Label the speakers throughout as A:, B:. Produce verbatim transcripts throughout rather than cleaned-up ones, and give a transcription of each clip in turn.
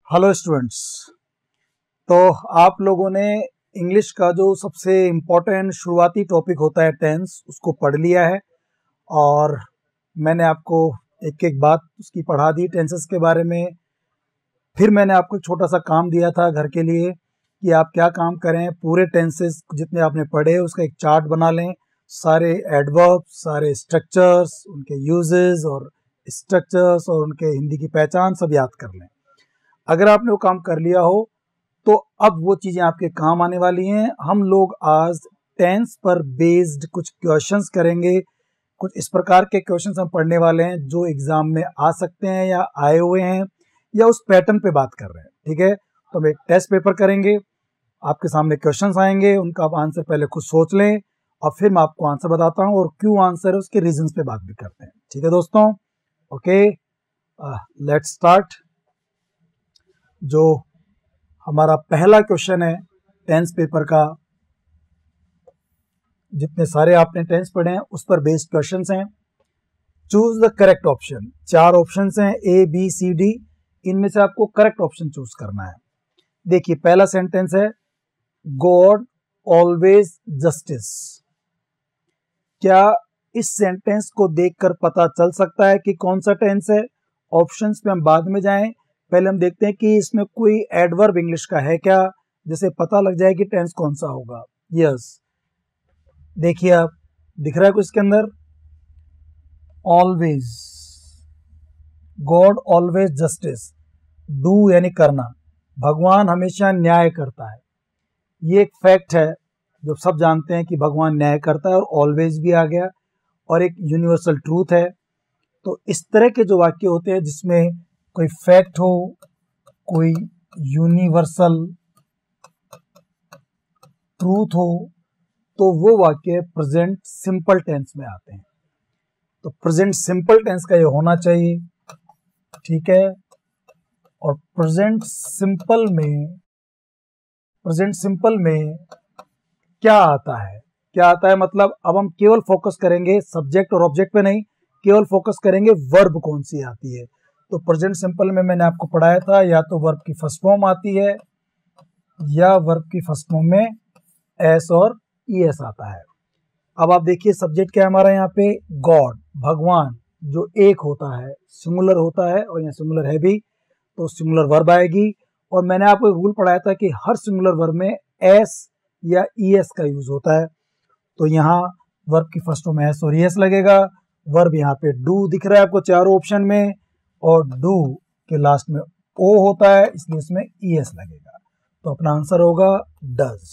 A: Hello students. तो आप लोगों ने इंग्लिश का जो सबसे इम्पोर्टेंट शुरुआती टॉपिक होता है टेंस, उसको पढ़ लिया है और मैंने आपको एक एक बात उसकी पढ़ा दी टेंसेस के बारे में। फिर मैंने आपको एक छोटा सा काम दिया था घर के लिए कि आप क्या काम करें, पूरे टेंसेस जितने आपने पढ़े उसका एक चार्ट बना लें, सारे एडवर्ब्स, सारे स्ट्रक्चर्स, उनके यूजेस और स्ट्रक्चर्स और उनके हिंदी की पहचान सब याद कर लें। अगर आपने वो काम कर लिया हो तो अब वो चीज़ें आपके काम आने वाली हैं। हम लोग आज टेंस पर बेस्ड कुछ क्वेश्चंस करेंगे। कुछ इस प्रकार के क्वेश्चंस हम पढ़ने वाले हैं जो एग्जाम में आ सकते हैं या आए हुए हैं या उस पैटर्न पे बात कर रहे हैं। ठीक है, तो हम एक टेस्ट पेपर करेंगे, आपके सामने क्वेश्चंस आएंगे, उनका आप आंसर पहले खुद सोच लें और फिर मैं आपको आंसर बताता हूँ और क्यों आंसर है उसके रीजंस पे बात भी करते हैं। ठीक है दोस्तों, ओके लेट्स स्टार्ट। जो हमारा पहला क्वेश्चन है टेंस पेपर का, जितने सारे आपने टेंस पढ़े हैं उस पर बेस्ड क्वेश्चंस हैं। Choose the correct option. चार ऑप्शंस हैं ए बी सी डी, इनमें से आपको करेक्ट ऑप्शन चूज करना है। देखिए पहला सेंटेंस है गॉड ऑलवेज जस्टिस। क्या इस सेंटेंस को देखकर पता चल सकता है कि कौन सा टेंस है? ऑप्शंस पे हम बाद में जाएं, पहले हम देखते हैं कि इसमें कोई एडवर्ब इंग्लिश का है क्या, जिसे पता लग जाए कि टेंस कौन सा होगा। यस, देखिए आप, दिख रहा है कुछ इसके अंदर, always, God always justice, do यानी करना, भगवान हमेशा न्याय करता है। ये एक फैक्ट है जो सब जानते हैं कि भगवान न्याय करता है, और ऑलवेज भी आ गया और एक यूनिवर्सल ट्रूथ है। तो इस तरह के जो वाक्य होते हैं जिसमें कोई फैक्ट हो, कोई यूनिवर्सल ट्रूथ हो, तो वो वाक्य प्रेजेंट सिंपल टेंस में आते हैं। तो प्रेजेंट सिंपल टेंस का ये होना चाहिए, ठीक है। और प्रेजेंट सिंपल में प्रेजेंट सिंपल में क्या आता है? क्या आता है मतलब अब हम केवल फोकस करेंगे सब्जेक्ट और ऑब्जेक्ट पे नहीं, केवल फोकस करेंगे वर्ब कौन सी आती है। तो प्रेजेंट सिंपल में मैंने आपको पढ़ाया था, या तो वर्ब की फर्स्ट फॉर्म आती है या वर्ब की फर्स्ट फॉर्म में एस और ईएस आता है। अब आप देखिए सब्जेक्ट क्या है हमारा यहाँ पे, गॉड, भगवान, जो एक होता है, सिंगुलर होता है और यहाँ सिंगुलर है भी, तो सिंगुलर वर्ब आएगी। और मैंने आपको एक रूल पढ़ाया था कि हर सिंगुलर वर्ब में एस या ईएस का यूज होता है। तो यहाँ वर्ब की फर्स्ट फॉर्म में एस और ईएस लगेगा। वर्ब यहाँ पे डू दिख रहा है आपको चारों ऑप्शन में, और डू के लास्ट में ओ होता है, इसलिए इसमें ईएस लगेगा। तो अपना आंसर होगा डज।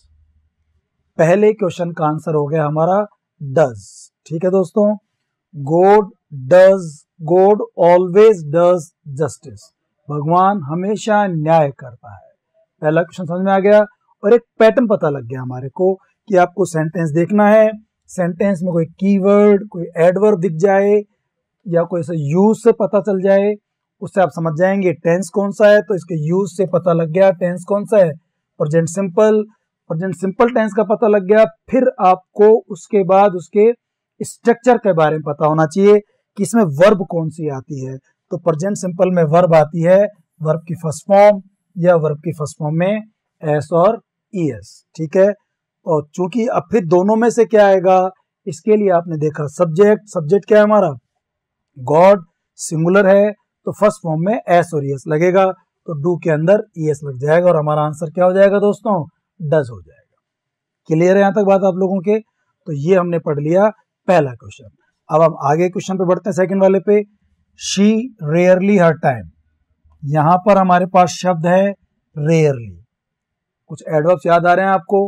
A: पहले क्वेश्चन का आंसर हो गया हमारा डज। ठीक है दोस्तों, God does, God always does justice, भगवान हमेशा न्याय करता है। पहला क्वेश्चन समझ में आ गया और एक पैटर्न पता लग गया हमारे को कि आपको सेंटेंस देखना है, सेंटेंस में कोई कीवर्ड, कोई एडवर्ब दिख जाए या कोई ऐसा यूज से पता चल जाए, उससे आप समझ जाएंगे टेंस कौन सा है। तो इसके यूज से पता लग गया टेंस कौन सा है, present simple. Present simple tense का पता लग गया, फिर आपको उसके बाद उसके स्ट्रक्चर के बारे में पता होना चाहिए कि इसमें वर्ब कौन सी आती है। तो प्रेजेंट सिंपल में वर्ब आती है वर्ब की फर्स्ट फॉर्म या वर्ब की फर्स्ट फॉर्म में एस और ईएस। ठीक है, और चूंकि अब फिर दोनों में से क्या आएगा, इसके लिए आपने देखा सब्जेक्ट, सब्जेक्ट क्या है हमारा, गॉड, सिंगुलर है तो फर्स्ट फॉर्म में एस और ईएस लगेगा, तो डू के अंदर ईएस लग जाएगा और हमारा आंसर क्या हो जाएगा दोस्तों, डज हो जाएगा। क्लियर है यहाँ तक बात आप लोगों के? तो ये हमने पढ़ लिया पहला क्वेश्चन। अब हम आगे क्वेश्चन पे बढ़ते हैं, सेकंड वाले पे। शी रेयरली हर टाइम, यहां पर हमारे पास शब्द है रेयरली। कुछ एडवर्ब्स याद आ रहे हैं आपको,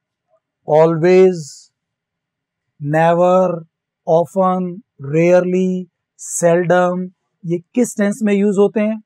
A: always, never, often, rarely, seldom, ये किस टेंस में यूज होते हैं,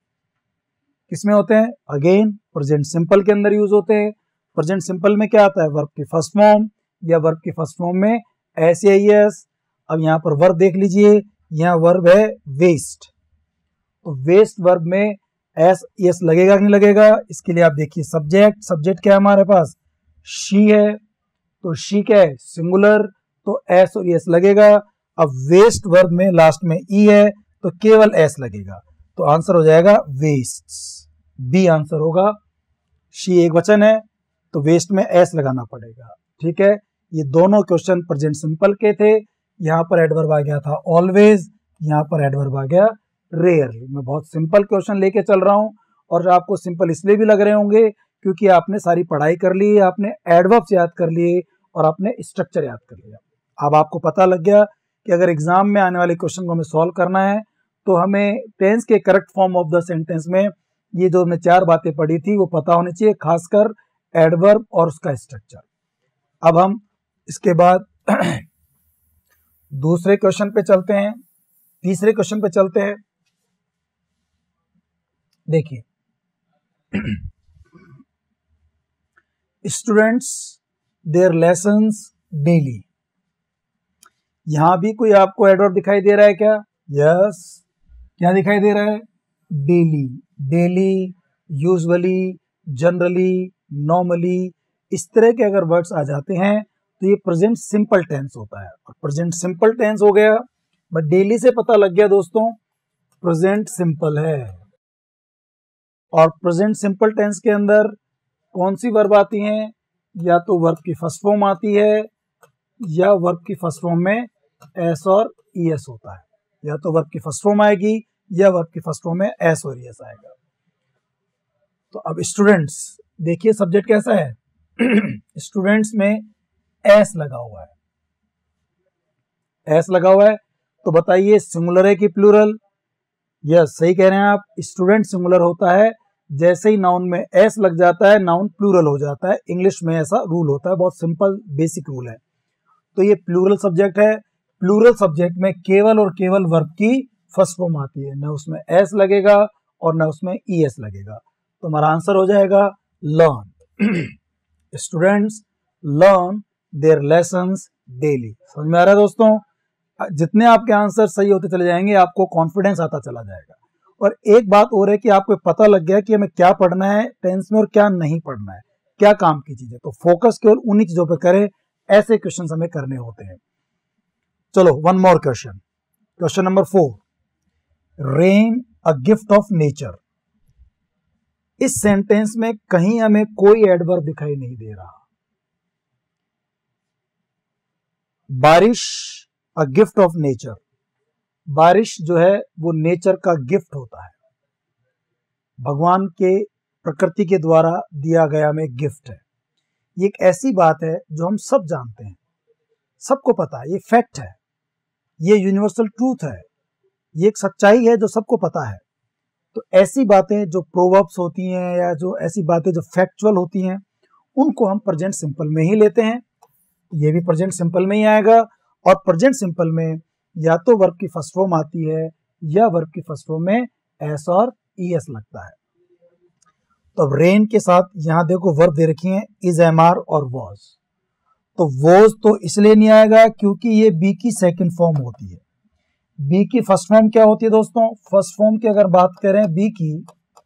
A: किसमें होते हैं? अगेन प्रेजेंट सिंपल के अंदर यूज होते हैं। प्रेजेंट सिंपल में क्या आता है, वर्ब की फर्स्ट फॉर्म या वर्ब की फर्स्ट फॉर्म में एस या ईएस। अब यहाँ पर वर्ब देख लीजिए, यहाँ वर्ब है वेस्ट, तो वेस्ट वर्ब में एस ईएस लगेगा कि नहीं लगेगा? इसके लिए आप देखिए सब्जेक्ट, सब्जेक्ट क्या है हमारे पास, शी है, तो शी क्या है, सिंगुलर, तो एस और ईएस लगेगा। अब वेस्ट वर्ब में लास्ट में ई है तो केवल एस लगेगा, तो आंसर हो जाएगा वेस्ट। बी आंसर होगा। शी एक वचन है तो वेस्ट में एस लगाना पड़ेगा। ठीक है, ये दोनों क्वेश्चन प्रेजेंट सिंपल के थे। यहाँ पर एडवर्ब आ गया था ऑलवेज, यहाँ पर एडवर्ब आ गया रेयरली। मैं बहुत सिंपल क्वेश्चन लेके चल रहा हूँ और आपको सिंपल इसलिए भी लग रहे होंगे क्योंकि आपने सारी पढ़ाई कर ली, आपने एडवर्ब्स याद कर लिए और आपने स्ट्रक्चर याद कर लिया। अब आपको पता लग गया कि अगर एग्जाम में आने वाले क्वेश्चन को हमें सॉल्व करना है तो हमें टेंस के correct form of the sentence में ये जो हमने चार बातें पढ़ी थी वो पता होनी चाहिए, खासकर एडवर्ब और उसका स्ट्रक्चर। अब हम इसके बाद दूसरे क्वेश्चन पे चलते हैं, तीसरे क्वेश्चन पे चलते हैं। देखिए, स्टूडेंट्स देयर लेसन्स डेली। यहां भी कोई आपको एडवर्ब दिखाई दे रहा है क्या? यस, क्या दिखाई दे रहा है? Daily. Daily, usually, generally, normally, इस तरह के अगर वर्ड्स आ जाते हैं तो ये प्रेजेंट सिंपल टेंस होता है। और प्रेजेंट सिंपल टेंस हो गया, बट डेली से पता लग गया दोस्तों प्रेजेंट सिंपल है। और प्रेजेंट सिंपल टेंस के अंदर कौन सी वर्ब आती हैं? या तो वर्ब की फर्स्ट फॉर्म आती है या वर्ब की फर्स्ट फॉर्म में एस और ई एस होता है। या तो वर्ब की फर्स्ट फॉर्म आएगी या वर्ब की फर्स्ट फॉर्म में एस और ई एस आएगा। तो अब स्टूडेंट्स देखिए सब्जेक्ट कैसा है। स्टूडेंट्स में एस लगा हुआ है, एस लगा हुआ है तो बताइए सिंगुलर है कि प्लूरल? यस, सही कह रहे हैं आप। स्टूडेंट सिंगुलर होता है जैसे ही नाउन में एस लग जाता है नाउन प्लूरल हो जाता है। इंग्लिश में ऐसा रूल होता है, बहुत सिंपल बेसिक रूल है। तो ये प्लूरल सब्जेक्ट है। प्लूरल सब्जेक्ट में केवल और केवल वर्ब की फर्स्ट फॉर्म आती है, न उसमें एस लगेगा और न उसमें ई एस लगेगा। तो हमारा आंसर हो जाएगा learn. Students learn their lessons daily. समझ में आ रहा है दोस्तों? जितने आपके आंसर सही होते चले जाएंगे आपको कॉन्फिडेंस आता चला जाएगा। और एक बात और है कि आपको पता लग गया कि हमें क्या पढ़ना है टेंस में और क्या नहीं पढ़ना है, क्या काम की चीजें। तो फोकस केवल उन्हीं चीजों पे करें, ऐसे क्वेश्चन हमें करने होते हैं। चलो one more question, question number four, rain a gift of nature. इस सेंटेंस में कहीं हमें कोई एडवर्ब दिखाई नहीं दे रहा। बारिश अ गिफ्ट ऑफ नेचर, बारिश जो है वो नेचर का गिफ्ट होता है, भगवान के प्रकृति के द्वारा दिया गया हमें गिफ्ट है। ये एक ऐसी बात है जो हम सब जानते हैं, सबको पता है, ये फैक्ट है, ये यूनिवर्सल ट्रूथ है, ये एक सच्चाई है जो सबको पता है। तो ऐसी बातें जो प्रोवर्ब्स होती हैं या जो ऐसी बातें जो फैक्चुअल होती हैं उनको हम प्रेजेंट सिंपल में ही लेते हैं। ये भी प्रेजेंट सिंपल में ही आएगा। और प्रेजेंट सिंपल में या तो वर्ब की फर्स्ट फॉर्म आती है या वर्ब की फर्स्ट फॉर्म में एस और ई एस लगता है। तो अब रेन के साथ यहां देखो वर्ब दे रखी है इज, एम आर और वॉज। तो वॉज तो इसलिए नहीं आएगा क्योंकि ये बी की सेकंड फॉर्म होती है। बी की फर्स्ट फॉर्म क्या होती है दोस्तों? फर्स्ट फॉर्म की अगर बात करें बी की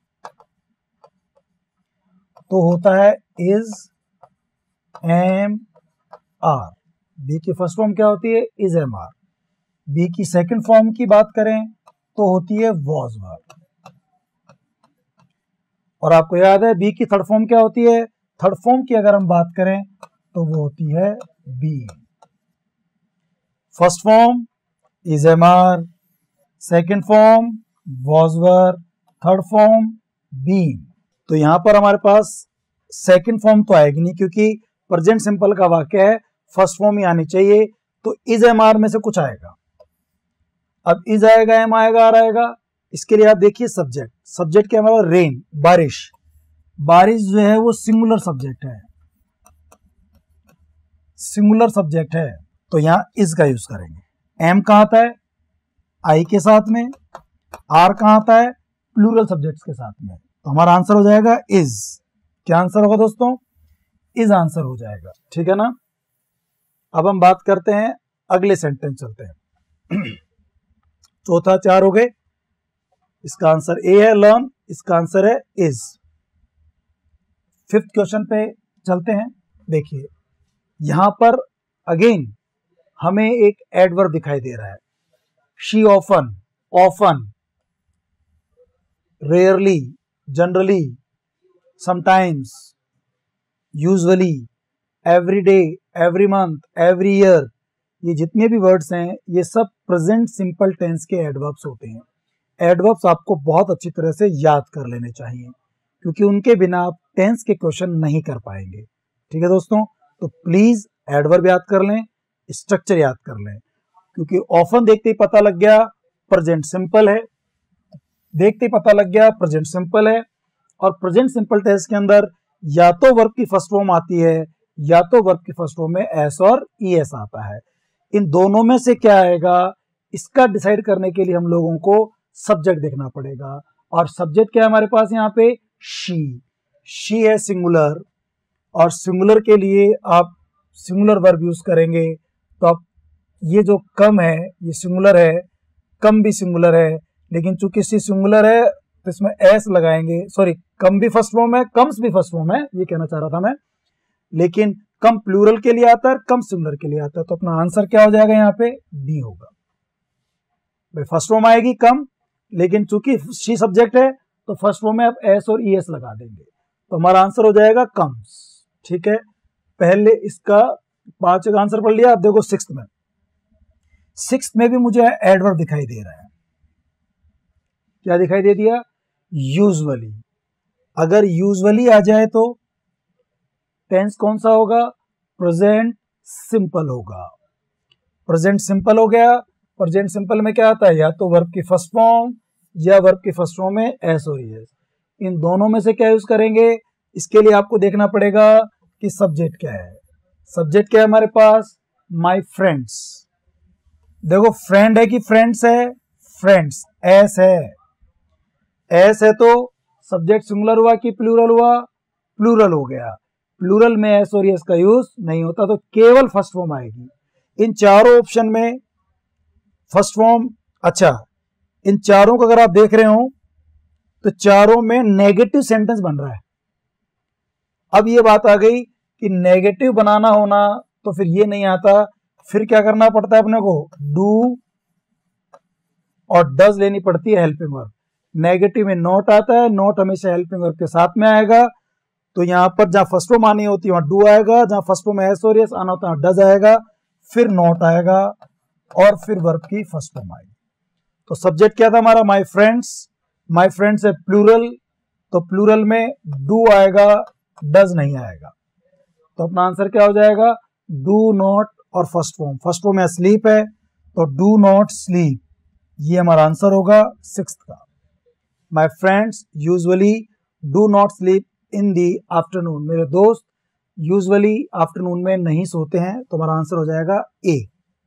A: तो होता है इज, एम, आर। बी की फर्स्ट फॉर्म क्या होती है? Is, am, are. बी की सेकंड फॉर्म की बात करें तो होती है वॉज वर्ब। और आपको याद है बी की थर्ड फॉर्म क्या होती है? थर्ड फॉर्म की अगर हम बात करें तो वो होती है be. First form is, am, are, second form was verb, third form been. तो यहां पर हमारे पास सेकेंड फॉर्म तो आएगी नहीं क्योंकि प्रेजेंट सिंपल का वाक्य है, फर्स्ट फॉर्म ही आनी चाहिए। तो इज, एम, आर में से कुछ आएगा। अब इज आएगा, एम आएगा, आर आएगा। इसके लिए आप देखिए सब्जेक्ट, सब्जेक्ट क्या हमारा? रेन, बारिश। बारिश जो है वो सिंगुलर सब्जेक्ट है, सिंगुलर सब्जेक्ट है, तो यहां इज का यूज करेंगे। एम कहां आता है? आई के साथ में। आर कहां आता है? प्लूरल सब्जेक्ट्स के साथ में। तो हमारा आंसर हो जाएगा इज। क्या आंसर होगा दोस्तों? इज आंसर हो जाएगा। ठीक है ना? अब हम बात करते हैं, अगले सेंटेंस चलते हैं। चौथा चार हो गए, इसका आंसर ए है लर्न, इसका आंसर है इज। फिफ्थ क्वेश्चन पे चलते हैं। देखिए यहां पर अगेन हमें एक एडवर्ब दिखाई दे रहा है। She often, often, rarely, generally, sometimes, usually, every day, every month, every year, ये जितने भी वर्ड्स हैं ये सब प्रेजेंट सिंपल टेंस के एडवर्ब्स होते हैं। एडवर्ब्स आपको बहुत अच्छी तरह से याद कर लेने चाहिए क्योंकि उनके बिना आप टेंस के क्वेश्चन नहीं कर पाएंगे। ठीक है दोस्तों, तो प्लीज एडवर्ब याद कर लें, स्ट्रक्चर याद कर लें, क्योंकि ऑफन देखते ही पता लग गया प्रेजेंट सिंपल है, देखते ही पता लग गया प्रेजेंट सिंपल है। और प्रेजेंट सिंपल टेंस के अंदर या तो वर्ब की फर्स्ट फॉर्म आती है या तो वर्ब की फर्स्ट फॉर्म में एस और ईएस आता है। इन दोनों में से क्या आएगा इसका डिसाइड करने के लिए हम लोगों को सब्जेक्ट देखना पड़ेगा। और सब्जेक्ट क्या है हमारे पास यहाँ पे, शी। शी है सिंगुलर, और सिंगुलर के लिए आप सिंगुलर वर्ब यूज करेंगे। तो आप ये जो कम है ये सिंगुलर है, कम भी सिंगुलर है, लेकिन चूंकि सी सिंगुलर है तो इसमें एस लगाएंगे। सॉरी, कम भी फर्स्ट फॉर्म है, कम्स भी फर्स्ट फॉर्म है, ये कहना चाह रहा था मैं। लेकिन कम प्लूरल के लिए आता है, कम सिंगुलर के लिए आता है, तो अपना आंसर क्या हो जाएगा यहाँ पे, डी होगा। भाई फर्स्ट फॉर्म आएगी कम, लेकिन चूंकि शी सब्जेक्ट है तो फर्स्ट फॉर्म में आप एस और ईएस लगा देंगे, तो हमारा आंसर हो जाएगा कम्स। ठीक है, पहले इसका पांच का आंसर पढ़ लिया। अब देखो सिक्स्थ में, सिक्स्थ में भी मुझे एडवर्ब दिखाई दे रहा है। क्या दिखाई दे दिया, यूजुअली। अगर यूजुअली आ जाए तो टेंस कौन सा होगा, प्रेजेंट सिंपल होगा। प्रेजेंट सिंपल हो गया। प्रेजेंट सिंपल में क्या आता है, या तो वर्ब की फर्स्ट फॉर्म या वर्ब की फर्स्ट फॉर्म में एस और ईएस। इन दोनों में से क्या यूज करेंगे, इसके लिए आपको देखना पड़ेगा कि सब्जेक्ट क्या है। सब्जेक्ट क्या है हमारे पास, माय फ्रेंड्स। देखो फ्रेंड है कि फ्रेंड्स है, फ्रेंड्स, एस है। एस है तो सब्जेक्ट सिंगुलर हुआ कि प्लूरल हुआ, प्लूरल हो गया। प्लूरल में एस और एस का यूज नहीं होता, तो केवल फर्स्ट फॉर्म आएगी इन चारों ऑप्शन में, फर्स्ट फॉर्म। अच्छा, इन चारों को अगर आप देख रहे हो तो चारों में नेगेटिव सेंटेंस बन रहा है। अब ये बात आ गई कि नेगेटिव बनाना होना तो फिर ये नहीं आता, फिर क्या करना पड़ता है अपने को, डू और डज लेनी पड़ती है हेल्पिंग वर्ब। नेगेटिव में नॉट आता है, नॉट हमेशा हेल्पिंग वर्ब के साथ में आएगा। तो यहां पर जहां फर्स्ट फॉर्म आनी होती है वहां डू आएगा, जहां फर्स्ट फॉर्म एस और एस आना होता है डज आएगा, फिर नॉट आएगा और फिर वर्ब की फर्स्ट फॉर्म आएगी। तो सब्जेक्ट क्या था हमारा, माय फ्रेंड्स। माय फ्रेंड्स है प्लूरल, तो प्लूरल में डू आएगा, डज नहीं आएगा। तो अपना आंसर क्या हो जाएगा, डू नॉट और फर्स्ट फॉर्म। फर्स्ट फॉर्म में स्लीप है तो डू नॉट स्लीप, ये हमारा आंसर होगा सिक्स्थ का। My friends usually do not sleep in the afternoon. मेरे दोस्त यूजुअली आफ्टरनून में नहीं सोते हैं, तो हमारा आंसर हो जाएगा ए।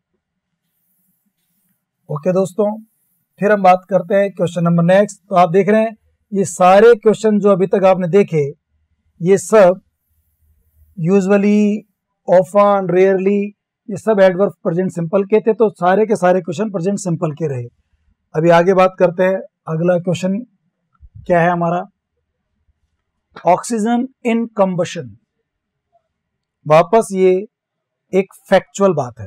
A: ओके दोस्तों, फिर हम बात करते हैं क्वेश्चन नंबर नेक्स्ट। तो आप देख रहे हैं ये सारे क्वेश्चन जो अभी तक आपने देखे ये सब यूजुअली, ऑफन, रेयरली, ये सब एडवर्ब प्रेजेंट सिंपल के थे, तो सारे के सारे क्वेश्चन प्रेजेंट सिंपल के रहे। अभी आगे बात करते हैं, अगला क्वेश्चन क्या है हमारा, ऑक्सीजन इन कंबशन। वापस ये एक फैक्चुअल बात है।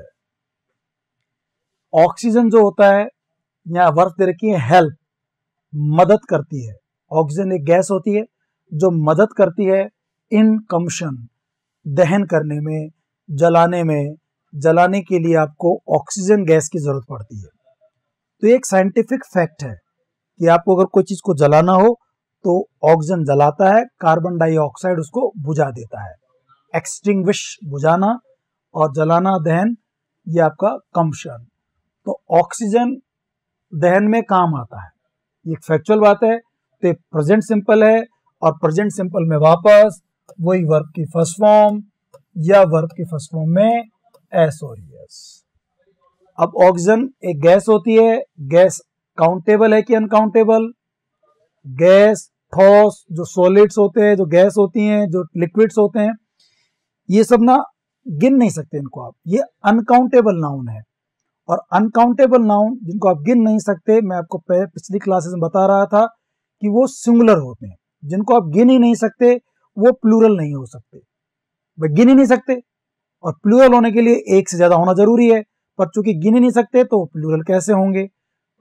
A: ऑक्सीजन जो होता है, यहां वर्ब दे रखी है हेल्प, मदद करती है। ऑक्सीजन एक गैस होती है जो मदद करती है इन कंबशन, दहन करने में, जलाने में। जलाने के लिए आपको ऑक्सीजन गैस की जरूरत पड़ती है। तो एक साइंटिफिक फैक्ट है कि आपको अगर कोई चीज को जलाना हो तो ऑक्सीजन जलाता है, कार्बन डाइऑक्साइड उसको बुझा देता है। एक्सटिंग्विश बुझाना और जलाना दहन, ये आपका कंबशन। तो ऑक्सीजन दहन में काम आता है, ये एक फैक्चुअल बात है। तो प्रेजेंट सिंपल है और प्रेजेंट सिंपल में वापस वही वर्ब की फर्स्ट फॉर्म या वर्ब की फर्स्ट फॉर्म में एस और एस। अब ऑक्सीजन एक गैस होती है, गैस काउंटेबल है कि अनकाउंटेबल, गैस, ठोस, जो सॉलिड्स होते हैं, जो गैस होती हैं, जो लिक्विड्स होते हैं, ये सब ना गिन नहीं सकते इनको आप, ये अनकाउंटेबल नाउन है। और अनकाउंटेबल नाउन जिनको आप गिन नहीं सकते, मैं आपको पिछली क्लासेस में बता रहा था कि वो सिंगुलर होते हैं। जिनको आप गिन ही नहीं सकते वो प्लूरल नहीं हो सकते। वे गिन ही नहीं सकते, और प्लूरल होने के लिए एक से ज्यादा होना जरूरी है, पर चूंकि गिन ही नहीं सकते तो प्लूरल कैसे होंगे।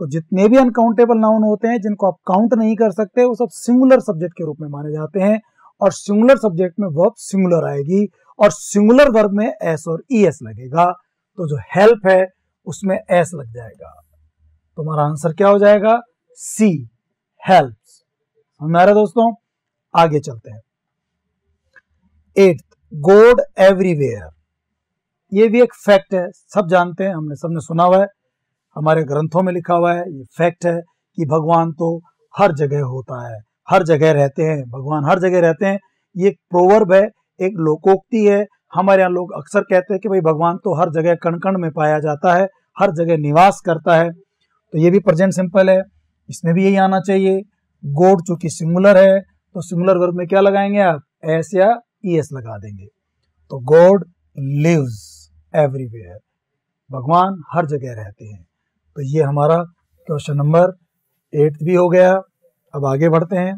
A: तो जितने भी अनकाउंटेबल नाउन होते हैं जिनको आप काउंट नहीं कर सकते वो सब सिंगुलर सब्जेक्ट के रूप में माने जाते हैं, और सिंगुलर सब्जेक्ट में वर्ब सिंगुलर आएगी और सिंगुलर वर्ब में एस और ई एस लगेगा। तो जो हेल्प है उसमें एस लग जाएगा, तो हमारा आंसर क्या हो जाएगा? C, helps. समझ आ रहा है दोस्तों? आगे चलते हैं। Eighth, God everywhere. ये भी एक फैक्ट है, सब जानते हैं, हमने सबने सुना हुआ है, हमारे ग्रंथों में लिखा हुआ है। ये फैक्ट है कि भगवान तो हर जगह होता है, हर जगह रहते हैं, भगवान हर जगह रहते हैं। ये एक प्रोवर्ब है, एक लोकोक्ति है। हमारे यहाँ लोग अक्सर कहते हैं कि भाई भगवान तो हर जगह कण कण में पाया जाता है, हर जगह निवास करता है। तो ये भी प्रेजेंट सिंपल है, इसमें भी यही आना चाहिए। गॉड चूंकि सिंगुलर है तो सिंगुलर वर्ब में क्या लगाएंगे आप? एस या ई एस लगा देंगे। तो गॉड लिव्स एवरीवेयर, भगवान हर जगह रहते हैं। तो ये हमारा क्वेश्चन नंबर एट भी हो गया। अब आगे बढ़ते हैं।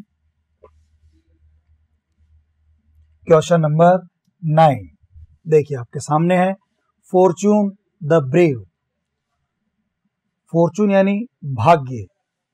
A: क्वेश्चन नंबर नाइन देखिए आपके सामने है, फॉर्च्यून द ब्रेव। फॉर्च्यून यानी भाग्य,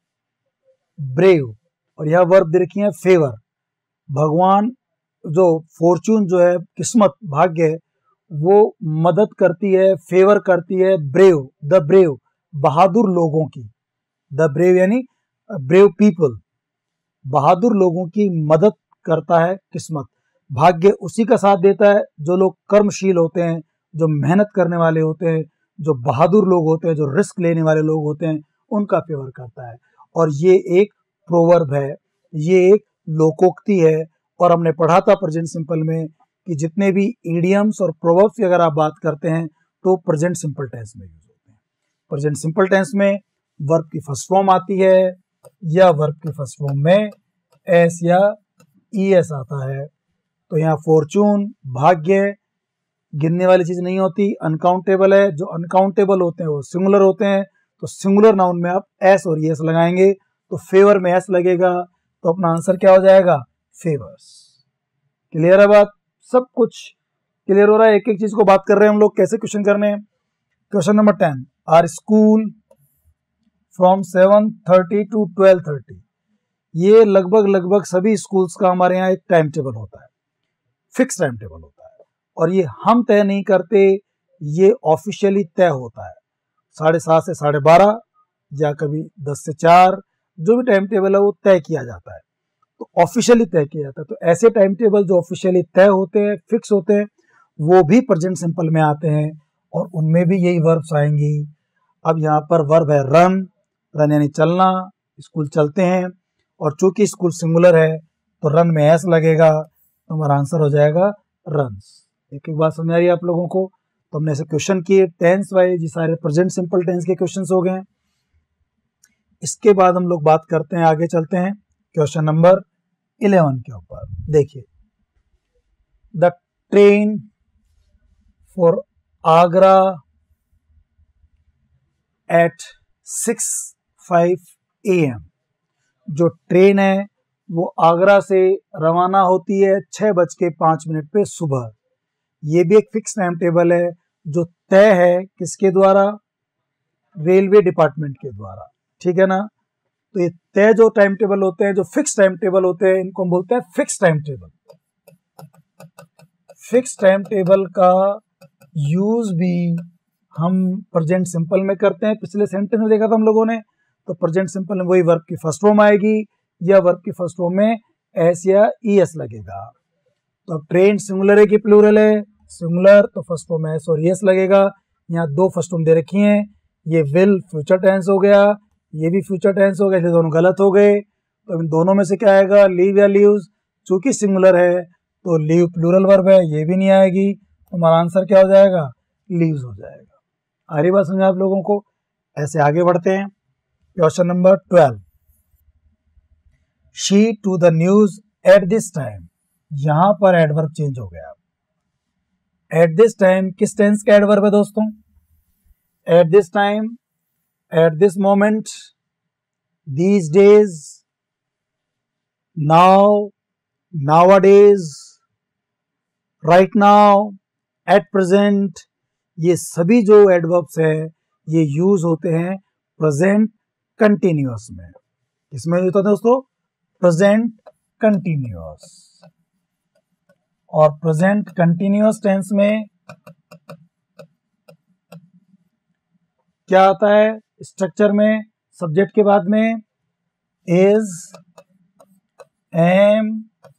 A: ब्रेव, और यह वर्ब दे रखी है फेवर। भगवान जो फॉर्च्यून जो है किस्मत, भाग्य है, वो मदद करती है, फेवर करती है ब्रेव, द ब्रेव, बहादुर लोगों की। द ब्रेव यानी ब्रेव पीपल, बहादुर लोगों की मदद करता है किस्मत। भाग्य उसी का साथ देता है जो लोग कर्मशील होते हैं, जो मेहनत करने वाले होते हैं, जो बहादुर लोग होते हैं, जो रिस्क लेने वाले लोग होते हैं, उनका फेवर करता है। और ये एक प्रोवर्ब है, ये एक लोकोक्ति है। और हमने पढ़ा था प्रेजेंट सिंपल में कि जितने भी इडियम्स और प्रोवर्ब्स की अगर आप बात करते हैं तो प्रेजेंट सिंपल टेंस में यूज होते हैं। प्रेजेंट सिंपल टेंस में वर्ब की फर्स्ट फॉर्म आती है, या वर्ब की फर्स्ट फॉर्म में एस या ई एस आता है। तो यहाँ फॉर्चून, भाग्य, गिनने वाली चीज नहीं होती, अनकाउंटेबल है। जो अनकाउंटेबल होते हैं वो सिंगुलर होते हैं। तो सिंगुलर नाउन में आप एस और ई एस लगाएंगे, तो फेवर में एस लगेगा, तो अपना आंसर क्या हो जाएगा? फेवर्स। क्लियर है बात? सब कुछ क्लियर हो रहा है? एक एक चीज को बात कर रहे हैं हम लोग, कैसे क्वेश्चन करने हैं। Question number ten, our school from seven thirty to twelve thirty. ये लगभग लगभग सभी स्कूल्स का हमारे यहाँ एक टाइम टेबल होता है, फिक्स टाइम टेबल होता है, और ये हम तय नहीं करते, ये ऑफिशियली तय होता है। साढ़े सात से साढ़े बारह या कभी दस से चार, जो भी टाइम टेबल है वो तय किया जाता है, तो ऑफिशियली तय किया जाता है। तो ऐसे टाइम टेबल जो ऑफिशियली तय होते हैं, फिक्स होते हैं, वो भी प्रेजेंट सिंपल में आते हैं, और उनमें भी यही वर्ब्स आएंगी। अब यहाँ पर वर्ब है रन, रन यानी चलना, स्कूल चलते हैं, और चूंकि स्कूल सिंगुलर है तो रन में एस लगेगा, तो हमारा आंसर हो जाएगा रन्स। एक एक बात समझ आ रही है आप लोगों को? तो हमने ऐसे क्वेश्चन किए टेंस वाइज, ये सारे प्रेजेंट सिंपल टेंस के क्वेश्चंस हो गए। इसके बाद हम लोग बात करते हैं, आगे चलते हैं क्वेश्चन नंबर इलेवन के ऊपर। देखिए, the train for Agra at six five A M. जो ट्रेन है वो आगरा से रवाना होती है छह बज के पांच मिनट पे सुबह। ये भी एक फिक्स टाइम टेबल है जो तय है किसके द्वारा? रेलवे डिपार्टमेंट के द्वारा, ठीक है ना। तो ये तय जो टाइम टेबल होते हैं, जो फिक्स टाइम टेबल होते हैं, इनको हम बोलते हैं fix time table. Fix time table का यूज भी हम प्रेजेंट सिंपल में करते हैं। पिछले सेंटेंस में देखा था हम लोगों ने, तो प्रेजेंट सिंपल में वही वर्ब की फर्स्ट फॉर्म आएगी, या वर्ब की फर्स्ट फॉर्म में एस या ई एस लगेगा। तो अब ट्रेन सिंगुलर है कि प्लूरल है? सिंगुलर, तो फर्स्ट फॉर्म में एस और ई एस लगेगा। यहाँ दो फर्स्ट फॉर्म दे रखी हैं, ये विल फ्यूचर टेंस हो गया, ये भी फ्यूचर टेंस हो गया, इसलिए दोनों गलत हो गए। तो इन दोनों में से क्या आएगा? लीव या लीव्स। चूंकि सिंगुलर है तो लीव प्लूरल वर्ब है, ये भी नहीं आएगी, तो हमारा आंसर क्या हो जाएगा? लीव्स हो जाएगा। आ रही बात समझ आप लोगों को? ऐसे आगे बढ़ते हैं। Question number twelve, she to the news at this time. यहां पर एडवर्ब चेंज हो गया। एट दिस टाइम किस टेंस का एडवर्ब है दोस्तों? At this time, at this moment, these days, now, nowadays, right now, at present. ये सभी जो एडवर्ब्स है ये यूज होते हैं प्रेजेंट कंटिन्यूअस में, इसमें होता है दोस्तों प्रेजेंट कंटिन्यूअस। और प्रेजेंट कंटिन्यूअस टेंस में क्या आता है स्ट्रक्चर में, सब्जेक्ट के बाद में इज, एम,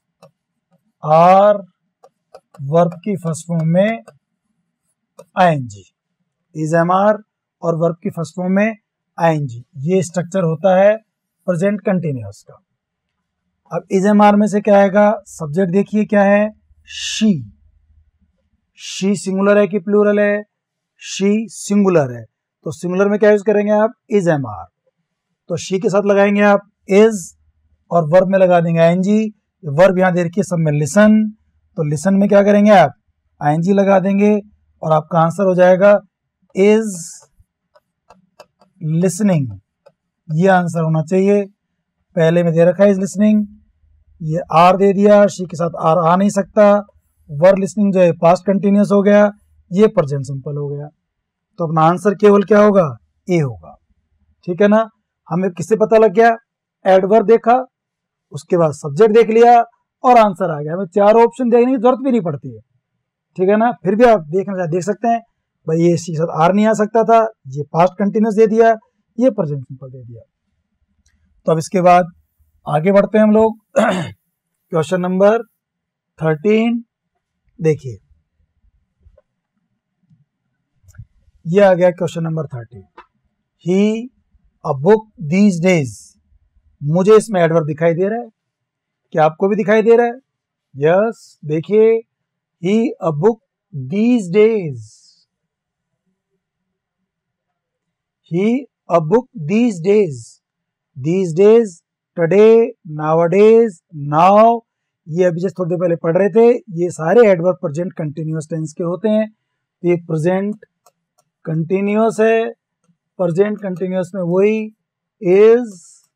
A: आर, वर्ब की फर्स्ट फॉर्म में आईएनजी, इज, एम, आर और वर्ब की फर्स्ट फॉर्म में आईएनजी, ये स्ट्रक्चर होता है प्रेजेंट कंटिन्यूअस का। अब इज, एम, आर में से क्या आएगा, सब्जेक्ट देखिए क्या है, शी। शी सिंगुलर है कि प्लूरल है, शी सिंगुलर है, तो सिंगुलर में क्या यूज करेंगे आप, इज, एम, आर। तो शी के साथ लगाएंगे आप इज और वर्ब में लगा देंगे आईएनजी। वर्ब यहां दे रखिए सब में लिसन, तो लिसन में क्या करेंगे आप, आईएनजी लगा देंगे और आपका आंसर हो जाएगा इज लिसनिंग। ये आंसर होना चाहिए, पहले में दे रखा है इज लिसनिंग, ये आर दे दिया, शी के साथ आर आ नहीं सकता, वर्ब लिसनिंग जो है पास्ट कंटिन्यूअस हो गया, ये प्रेजेंट सिंपल हो गया। तो अपना आंसर केवल क्या होगा, ए होगा। ठीक है ना, हमें किससे पता लग गया, एडवर्ब देखा, उसके बाद सब्जेक्ट देख लिया और आंसर आ गया। हमें चार ऑप्शन देखने की जरूरत भी नहीं पड़ती है। ठीक है ना, फिर भी आप देखना चाहे देख सकते हैं, भाई ये सी के साथ आर नहीं आ सकता था, ये पास्ट कंटिन्यूअस दे दिया, ये प्रेजेंट सिंपल दे दिया। तो अब इसके बाद आगे बढ़ते हैं हम लोग क्वेश्चन नंबर थर्टीन। देखिए ये आ गया question number thirteen, he a book these days. मुझे इसमें एडवर्ब दिखाई दे रहा है, क्या आपको भी दिखाई दे रहा है, यस yes, देखिए he a book these days, he a book these days, these days, today, nowadays, now, ये अभी जस्ट थोड़ी देर पहले पढ़ रहे थे, ये सारे एडवर्ब प्रेजेंट कंटिन्यूअस टेंस के होते हैं। तो ये प्रेजेंट कंटिन्यूअस है, प्रेजेंट कंटिन्यूअस में वही इज,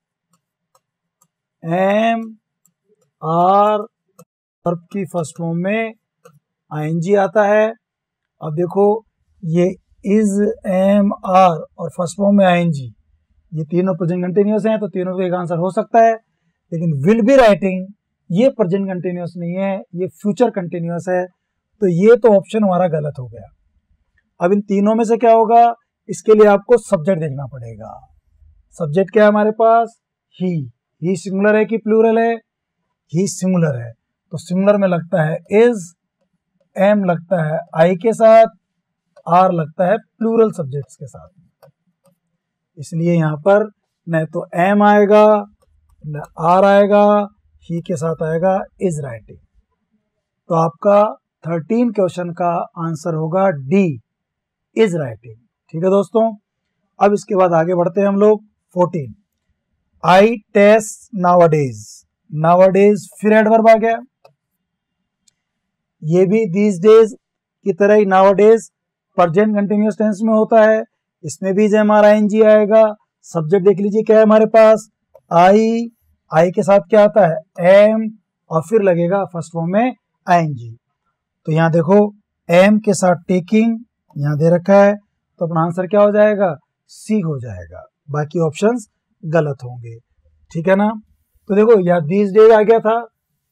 A: एम, आर, वर्ब की फर्स्ट फॉर्म में आईएनजी आता है। अब देखो ये इज, एम, आर और फर्स्ट फॉर्म में आईएनजी, ये तीनों प्रेजेंट कंटिन्यूअस हैं, तो तीनों का एक आंसर हो सकता है। लेकिन विल बी राइटिंग ये प्रेजेंट कंटिन्यूअस नहीं है, ये फ्यूचर कंटिन्यूअस है, तो ये तो ऑप्शन हमारा गलत हो गया। अब इन तीनों में से क्या होगा, इसके लिए आपको सब्जेक्ट देखना पड़ेगा। सब्जेक्ट क्या है हमारे पास, ही। ही सिंगुलर है कि प्लूरल है, ही सिंगुलर है, तो सिंगुलर में लगता है इज, एम लगता है आई के साथ, आर लगता है प्लूरल सब्जेक्ट्स के साथ, इसलिए यहां पर न तो एम आएगा न आर आएगा, ही के साथ आएगा इज राइटिंग। तो आपका थर्टीन क्वेश्चन का आंसर होगा डी, इज राइटिंग। ठीक है दोस्तों, अब इसके बाद आगे बढ़ते हैं हम लोग fourteen, I test nowadays. Nowadays फिर एडवर्ब आ गया, ये भी दीज डेज की तरह ही नाउअडेज प्रेजेंट कंटिन्यूअस टेंस में होता है, इसमें भी एम, आर, आईएनजी आएगा। सब्जेक्ट देख लीजिए क्या है हमारे पास, आई, आई के साथ क्या आता है, एम, और फिर लगेगा फर्स्ट फॉर्म में आईएनजी। तो यहाँ देखो एम के साथ टेकिंग यहाँ दे रखा है, तो अपना आंसर क्या हो जाएगा, सी हो जाएगा, बाकी ऑप्शंस गलत होंगे। ठीक है ना, तो देखो यहाँ दीज डेज आ गया था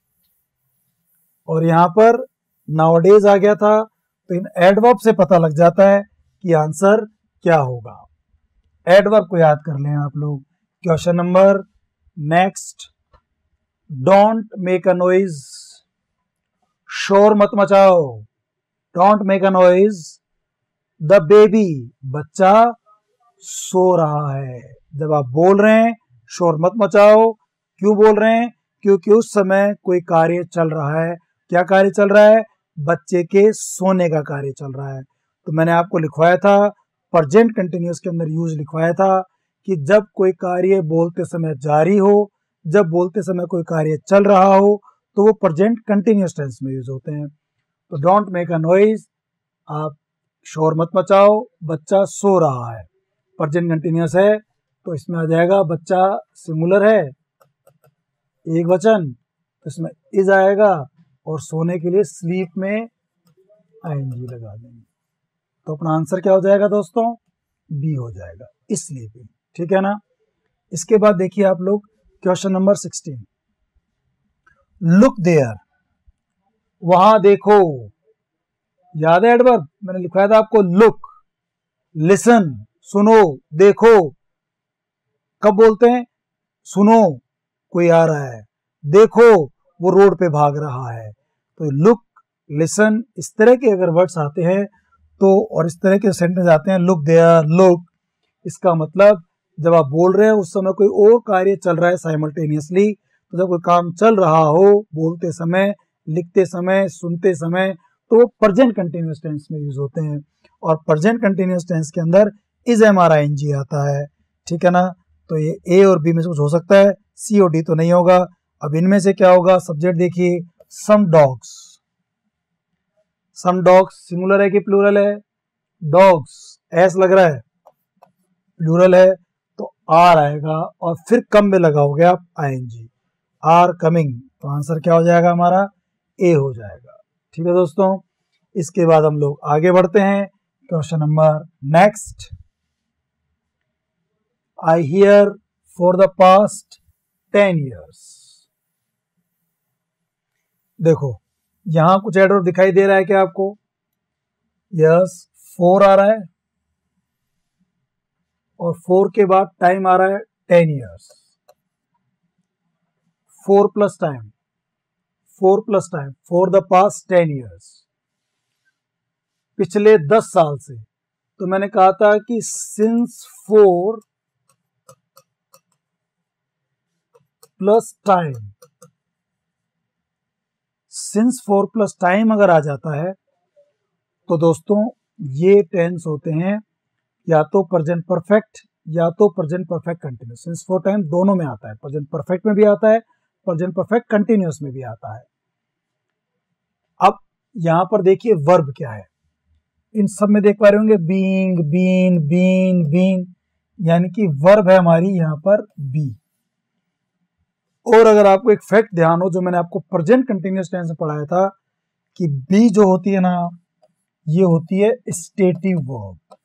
A: और यहाँ पर नाउअडेज आ गया था, तो इन एडवर्ब से पता लग जाता है कि आंसर क्या होगा। एडवर्ब को याद कर लें आप लोग। Question number next, don't make a noise, शोर मत मचाओ, don't make a noise, the baby, बच्चा सो रहा है। जब आप बोल रहे हैं शोर मत मचाओ, क्यों बोल रहे हैं, क्योंकि उस समय कोई कार्य चल रहा है। क्या कार्य चल रहा है, बच्चे के सोने का कार्य चल रहा है। तो मैंने आपको लिखवाया था प्रेजेंट कंटिन्यूअस के अंदर यूज लिखवाया था कि जब कोई कार्य बोलते समय जारी हो, जब बोलते समय कोई कार्य चल रहा हो, तो वो प्रेजेंट कंटिन्यूअस टेंस में यूज होते हैं। तो डोंट मेक अ नॉइज, आप शोर मत मचाओ, बच्चा सो रहा है, प्रेजेंट कंटिन्यूअस है, तो इसमें आ जाएगा बच्चा सिंगुलर है, एक वचन, तो इसमें इज आएगा और सोने के लिए स्लीप में आईएनजी लगा देंगे। तो अपना आंसर क्या हो जाएगा दोस्तों, बी हो जाएगा, स्लीपिंग। ठीक है ना, इसके बाद देखिए आप लोग question number sixteen, look there, वहां देखो। याद है एडवर्ब मैंने लिखवाया था आपको, लुक, लिसन, सुनो, देखो। कब बोलते हैं? सुनो कोई आ रहा है, देखो वो रोड पे भाग रहा है। तो लुक, लिसन, इस तरह के अगर वर्ड्स आते हैं तो, और इस तरह के सेंटेंस आते हैं, लुक देयर, लुक, इसका मतलब जब आप बोल रहे हैं उस समय कोई और कार्य चल रहा है साइमल्टेनियसली। तो जब कोई काम चल रहा हो, बोलते समय, लिखते समय, सुनते समय, तो प्रेजेंट कंटिन्यूअस टेंस में यूज होते हैं। और प्रेजेंट कंटिन्यूअस टेंस के अंदर is am are I N G आता है, ठीक है ना। तो ये ए और बी में से कुछ हो सकता है, सी और डी तो नहीं होगा। अब इनमें से क्या होगा? सब्जेक्ट देखिए, some dogs, some dogs singular है कि प्लूरल है? डॉग्स, एस लग रहा है, प्लूरल है तो आर आएगा, और फिर कम में लगाओगे आप I N G, are coming, तो आंसर क्या हो जाएगा हमारा? ए हो जाएगा। ठीक है दोस्तों, इसके बाद हम लोग आगे बढ़ते हैं। Question number next, I hear for the past ten years. देखो यहां कुछ एडवर्ब दिखाई दे रहा है क्या आपको? यस, फोर आ रहा है, और फोर के बाद टाइम आ रहा है ten years. For plus time, for plus time, for the past ten years, पिछले दस साल से। तो मैंने कहा था कि since for plus time, since for plus time अगर आ जाता है तो दोस्तों ये टेंस होते हैं या तो प्रेजेंट परफेक्ट या तो present perfect continuous. Since for time दोनों में आता है, प्रेजेंट परफेक्ट में भी आता है, प्रेजेंट परफेक्ट कंटिन्यूस में भी आता है। अब यहां पर देखिए वर्ब क्या है, इन सब में देख पा रहे होंगे, बीइंग, बीन, बीन, बीन, यानी कि वर्ब है हमारी यहां पर बी। और अगर आपको एक फैक्ट ध्यान हो जो मैंने आपको प्रेजेंट कंटिन्यूअस टेंस में पढ़ाया था कि बी जो होती है ना, ये होती है स्टेटिव वर्ब।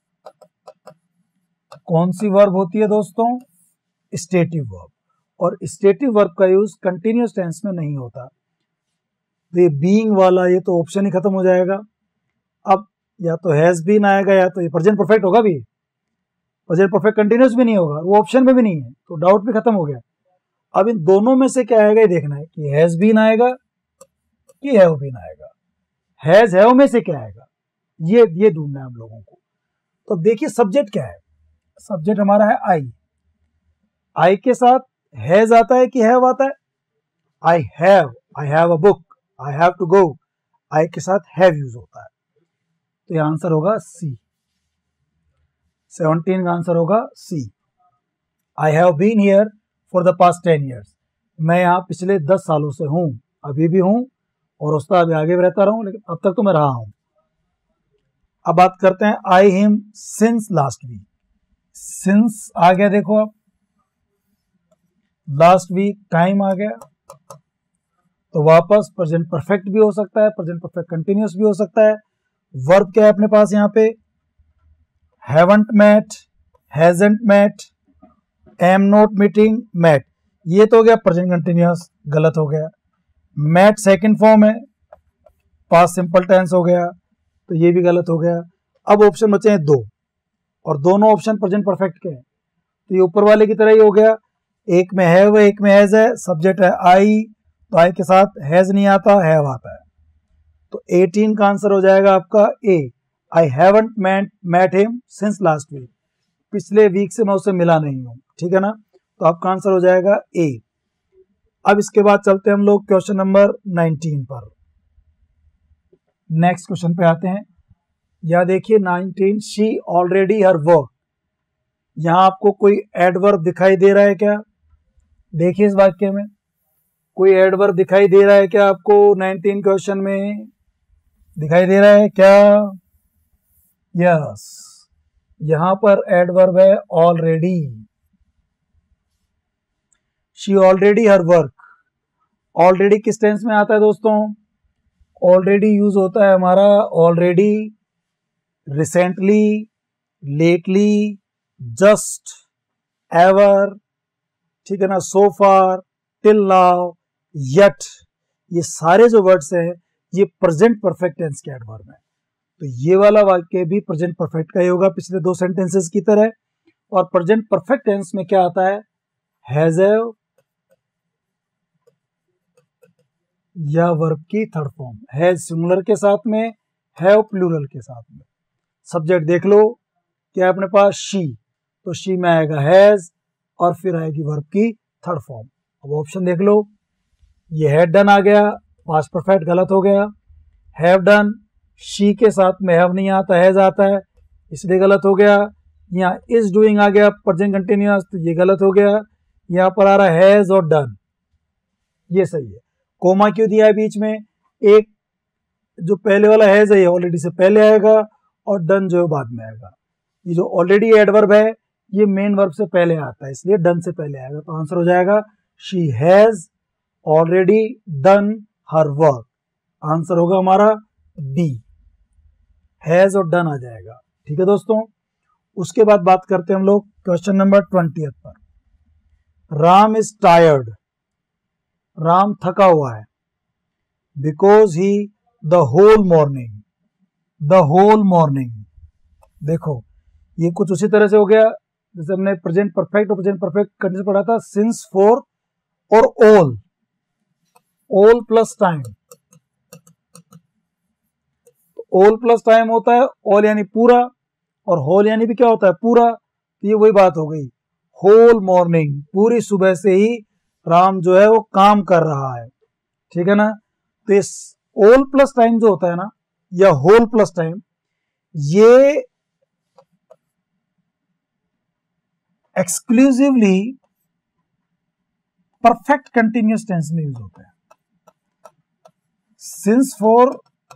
A: कौन सी वर्ब होती है दोस्तों? Stative verb. और स्टेटिव वर्ब का यूज कंटिन्यूअस टेंस में नहीं होता। तो ये बीइंग वाला ये तो ऑप्शन ही खत्म हो जाएगा। अब या तो हैज बीन आएगा या तो ये प्रेजेंट परफेक्ट होगा भी, प्रेजेंट परफेक्ट कंटिन्यूअस भी नहीं होगा, वो ऑप्शन में भी नहीं है, तो डाउट भी खत्म हो गया। अब इन दोनों में से क्या आएगा ये देखना है कि हैज बीन आएगा कि हैव बीन आएगा। हैज हैव में से क्या आएगा ये ये ढूंढना है हम लोगों को। तो देखिए सब्जेक्ट क्या है, सब्जेक्ट हमारा है आई। आई के साथ हैज आता है कि हैव आता है? I have, I have a book, I have to go, I के साथ हैव यूज होता है। तो ये आंसर होगा सी, सेवनटीन का आंसर होगा C. I have been here for the past ten years, मैं यहाँ पिछले दस सालों से हूँ, अभी भी हूँ और उसका अभी आगे भी रहता रहूं, लेकिन अब तक तो मैं रहा हूं। अब बात करते हैं I him since last week. Since आ गया, देखो अब लास्ट वीक टाइम आ गया, तो वापस प्रेजेंट परफेक्ट भी हो सकता है, प्रेजेंट परफेक्ट कंटिन्यूअस भी हो सकता है। वर्ब क्या है अपने पास यहाँ पे? Haven't met, hasn't met, am not meeting, met. ये तो हो गया प्रेजेंट कंटिन्यूअस, गलत हो गया। मेट सेकंड फॉर्म है, पास्ट सिंपल टेंस हो गया, तो ये भी गलत हो गया। अब ऑप्शन बचे हैं दो, और दोनों ऑप्शन प्रेजेंट परफेक्ट के हैं, तो ये ऊपर वाले की तरह ही हो गया। एक में हैव है, एक में हैज है, सब्जेक्ट है आई, तो आई के साथ हैज नहीं आता, हैव आता है। तो एटीन का आंसर हो जाएगा आपका A, I haven't met met him since last week, पिछले वीक से मैं उससे मिला नहीं हूं, ठीक है ना। तो आपका आंसर हो जाएगा ए। अब इसके बाद चलते हैं हम लोग क्वेश्चन नंबर नाइनटीन पर। नेक्स्ट क्वेश्चन पे आते हैं। या देखिए nineteen, she already her work. यहां आपको कोई एडवर्ब दिखाई दे रहा है क्या? देखिए इस वाक्य में कोई एडवर्ब दिखाई दे रहा है क्या आपको? नाइनटीन क्वेश्चन में दिखाई दे रहा है क्या? यस, यहां पर एडवर्ब है already. She already her work. Already किस टेंस में आता है दोस्तों? ऑलरेडी यूज होता है हमारा already, recently, lately, just, ever, ठीक है ना, so far, till now, yet, ये सारे जो वर्ड्स हैं ये प्रेजेंट परफेक्ट टेंस के एडवर्ब हैं। तो ये वाला वाक्य भी प्रेजेंट परफेक्ट का ही होगा पिछले दो सेंटेंसेस की तरह। और प्रेजेंट परफेक्ट टेंस में क्या आता है, हैज हैव या वर्ब की थर्ड फॉर्म, हैज सिंगुलर के साथ में, हैव प्लूरल के साथ में। सब्जेक्ट देख लो क्या है अपने पास, शी, तो शी में आएगा हैज और फिर आएगी वर्ब की थर्ड फॉर्म। अब ऑप्शन देख लो, ये हैड डन आ गया, पास्ट परफेक्ट गलत हो गया, हैव डन, शी के साथ में हैव नहीं आता, हैज आता है, इसलिए गलत हो गया। यहाँ इज डूइंग आ गया प्रेजेंट कंटिन्यूअस, तो ये गलत हो गया। यहाँ पर आ रहा है हैज और डन, ये सही है। कोमा क्यों दिया है बीच में, एक जो पहले वाला हैज है ये ऑलरेडी से पहले आएगा और डन जो है बाद में आएगा। ये जो ऑलरेडी एडवर्ब है ये मेन वर्ब से पहले आता है, इसलिए डन से पहले आएगा। तो आंसर हो जाएगा she has already done her work. Answer होगा हमारा डी, हैज और डन आ जाएगा। ठीक है दोस्तों, उसके बाद बात करते हैं हम लोग क्वेश्चन नंबर ट्वेंटी पर। राम इज टायर्ड, राम थका हुआ है, because he the whole morning, the whole morning. देखो ये कुछ उसी तरह से हो गया जैसे हमने प्रेजेंट परफेक्ट और प्रेजेंट परफेक्ट कंडीशन पढ़ा था, सिंस, फॉर और all, all plus time. All plus time होता है ऑल यानी पूरा, और होल यानी भी क्या होता है, पूरा। तो ये वही बात हो गई, होल मॉर्निंग, पूरी सुबह से ही राम जो है वो काम कर रहा है। ठीक है ना, तो इस ऑल प्लस टाइम जो होता है ना, या होल प्लस टाइम, ये एक्सक्लूसिवली परफेक्ट कंटिन्यूअस टेंस में यूज होता है। Since for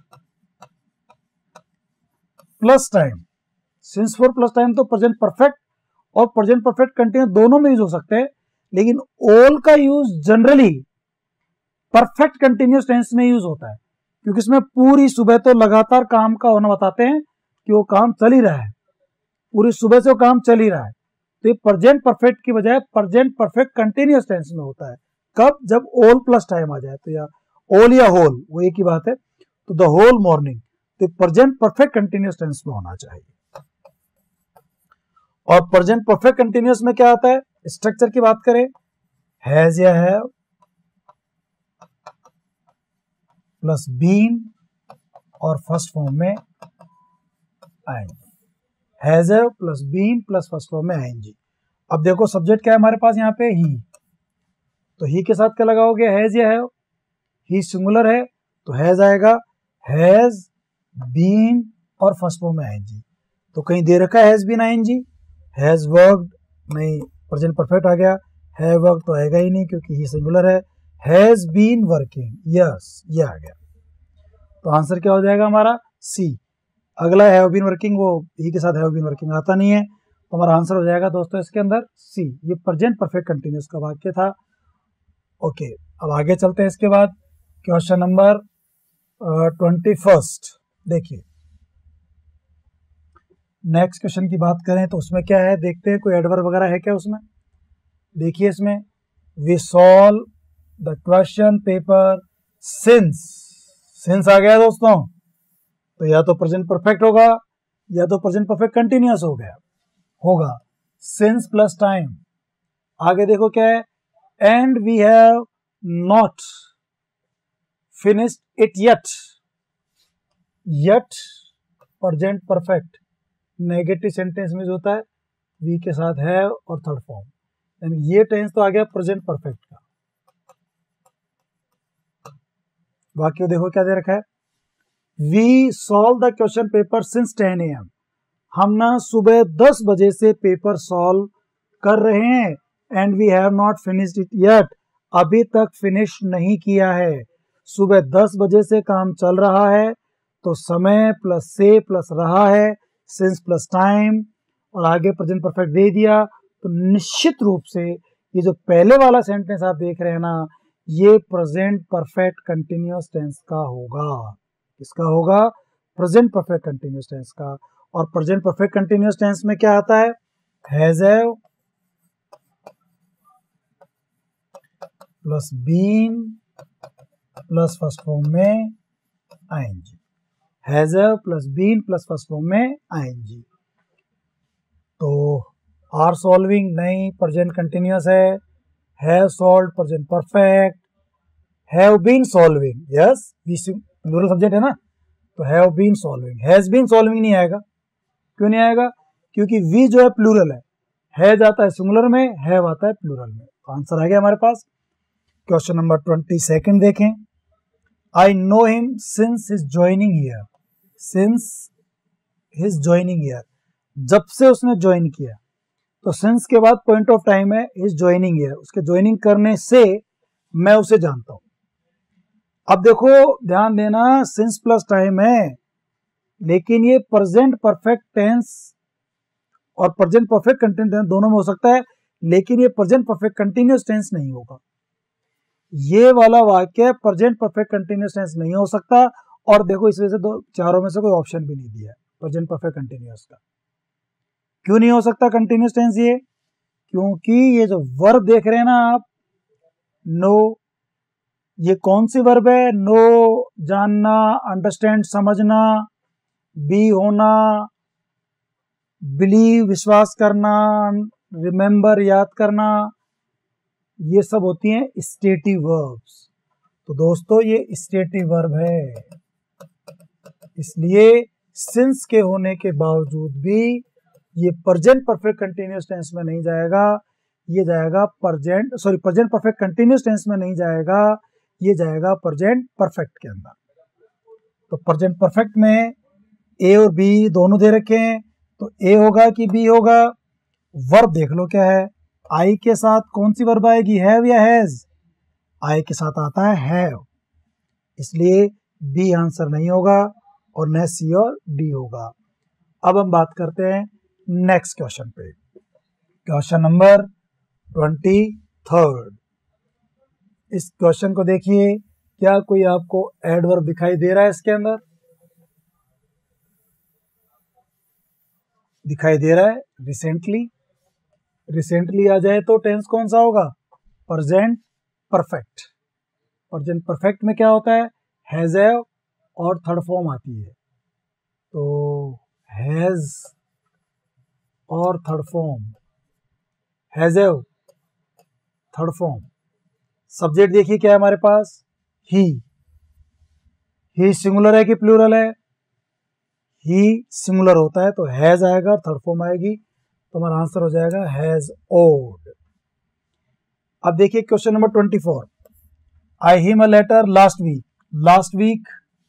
A: plus time, since for plus time तो प्रेजेंट परफेक्ट और प्रेजेंट परफेक्ट कंटिन्यूअस दोनों में यूज हो सकते हैं, लेकिन ऑल का use generally perfect continuous tense में यूज होता है, क्योंकि इसमें पूरी सुबह तो लगातार काम का होना बताते हैं कि वो काम चल ही रहा है, पूरी सुबह से वो काम चल ही रहा है। तो ये प्रेजेंट परफेक्ट की बजाय प्रेजेंट परफेक्ट कंटिन्यूअस टेंस में होता है। कब, जब ऑल प्लस टाइम आ जाए, तो या ऑल या होल वो एक ही बात है। तो द होल मॉर्निंग, तो प्रेजेंट परफेक्ट कंटिन्यूअस टेंस में होना चाहिए। और प्रेजेंट परफेक्ट कंटिन्यूअस में क्या आता है, स्ट्रक्चर की बात करें, हैज या हैव प्लस बीन और फर्स्ट फॉर्म में आएंगे, has have plus been plus first form में आएंगे। अब देखो सब्जेक्ट क्या है हमारे पास यहाँ पे, ही, तो ही के साथ क्या लगाओगे, हैज या हैव, ही सिंगुलर है तो हैज आएगा, हैज बीन और फर्स्ट फॉर्म में आएंगे। तो कहीं दे रखा है हैज बीन आएंगे, हैज वर्कड नहीं, प्रेजेंट परफेक्ट आ गया, हैव वर्कड तो आएगा ही नहीं क्योंकि ही सिंगुलर है, हैज बीन वर्किंग, यस ये आ गया। तो आंसर क्या हो जाएगा हमारा, सी। अगला हैव बीन वर्किंग, वो ही के साथ हैव बीन वर्किंग आता नहीं है, तो हमारा आंसर हो जाएगा दोस्तों इसके अंदर सी। ये प्रेजेंट परफेक्ट कंटिन्यूअस का वाक्य था। ओके, अब आगे चलते हैं। इसके बाद क्वेश्चन नंबर ट्वेंटी फर्स्ट देखिए, नेक्स्ट क्वेश्चन की बात करें तो उसमें क्या है, देखते हैं कोई एडवर्ब वगैरह है क्या उसमें। देखिए इसमें, we solve the question paper since, since आ गया दोस्तों, तो या तो प्रेजेंट परफेक्ट होगा या तो प्रेजेंट परफेक्ट कंटिन्यूअस हो गया होगा, सिंस प्लस टाइम। आगे देखो क्या है, and we have not finished it yet, yet present perfect negative sentence में जो होता है वी के साथ है और थर्ड फॉर्म, यानी ये टेंस तो आ गया प्रेजेंट परफेक्ट का। वाक्य देखो क्या दे रखा है, we solve the question paper since ten A M, हम ना सुबह दस बजे से पेपर सॉल्व कर रहे हैं, and we have not finished it yet, अभी तक फिनिश नहीं किया है। सुबह दस बजे से काम चल रहा है, तो समय प्लस से प्लस रहा है, सिंस प्लस टाइम, और आगे प्रेजेंट परफेक्ट दे दिया, तो निश्चित रूप से ये जो पहले वाला सेंटेंस आप देख रहे हैं ना, ये प्रेजेंट परफेक्ट कंटिन्यूअस टेंस का होगा। इसका होगा प्रेजेंट परफेक्ट कंटिन्यूअस टेंस का। और प्रेजेंट परफेक्ट कंटिन्यूअस टेंस में क्या आता है, has have plus been plus first form में ING, has plus been plus first form में आईएनजी। तो आर सॉल्विंग नहीं, प्रेजेंट कंटिन्यूअस है। Have solved present perfect. Have been solving, yes plural subject है ना, तो have been solving. Has been solving नहीं आएगा, क्यों नहीं आएगा? क्योंकि वी जो है प्लूरल है, हैज आता है सिंगुलर में, हैव आता है प्लूरल में। तो आंसर आ गया हमारे पास। क्वेश्चन नंबर ट्वेंटी सेकेंड देखें। I know him since his joining year. Since his joining year, जब से उसने ज्वाइन किया। तो सिंस के बाद पॉइंट ऑफ टाइम है हिज ज्वाइनिंग ईयर, उसके ज्वाइनिंग करने से मैं उसे जानता हूं। अब देखो ध्यान देना, सिंस प्लस टाइम है, लेकिन ये प्रेजेंट परफेक्ट टेंस और प्रेजेंट परफेक्ट कंटिन्यूअस टेंस दोनों में हो सकता है, लेकिन ये प्रेजेंट परफेक्ट कंटिन्यूअस टेंस नहीं होगा। ये वाला वाक्य प्रेजेंट परफेक्ट कंटिन्यूअस टेंस नहीं हो सकता। और देखो इस वजह से दो चारों में से कोई ऑप्शन भी नहीं दिया है प्रेजेंट परफेक्ट कंटिन्यूअस का। क्यों नहीं हो सकता कंटिन्यूअस टेंस ये? क्योंकि ये जो वर्ब देख रहे हैं ना आप, नो, ये कौन सी वर्ब है? नो जानना, अंडरस्टैंड समझना, बी होना, बिलीव विश्वास करना, रिमेंबर याद करना, ये सब होती हैं स्टेटिव वर्ब्स। तो दोस्तों ये स्टेटिव वर्ब है, इसलिए सिंस के होने के बावजूद भी ये प्रेजेंट परफेक्ट कंटिन्यूअस टेंस में नहीं जाएगा, ये जाएगा present sorry present perfect continuous tense में नहीं जाएगा, ये जाएगा प्रेजेंट परफेक्ट के अंदर। तो प्रेजेंट परफेक्ट में ए और बी दोनों दे रखे हैं, तो ए होगा कि बी होगा? वर्ब देख लो क्या है, आई के साथ कौन सी वर्ब आएगी, हैव या हैज? आई के साथ आता है हैव, इसलिए बी आंसर नहीं होगा और न सी और डी होगा। अब हम बात करते हैं नेक्स्ट क्वेश्चन पे। Question number twenty third. इस क्वेश्चन को देखिए, क्या कोई आपको एडवर्ब दिखाई दे रहा है इसके अंदर? दिखाई दे रहा है रिसेंटली। रिसेंटली आ जाए तो टेंस कौन सा होगा? Present perfect. प्रेजेंट परफेक्ट में क्या होता है? हैज हैव और थर्ड फॉर्म आती है, तो हैज और third form, has have third form. Subject देखिए क्या है हमारे पास, ही। ही सिंगुलर है कि प्लूरल है? ही सिंगुलर होता है तो हैज आएगा, थर्ड फॉर्म आएगी, तो हमारा आंसर हो जाएगा हैज ओड। अब देखिए question number twenty four. I him a letter last week. Last week,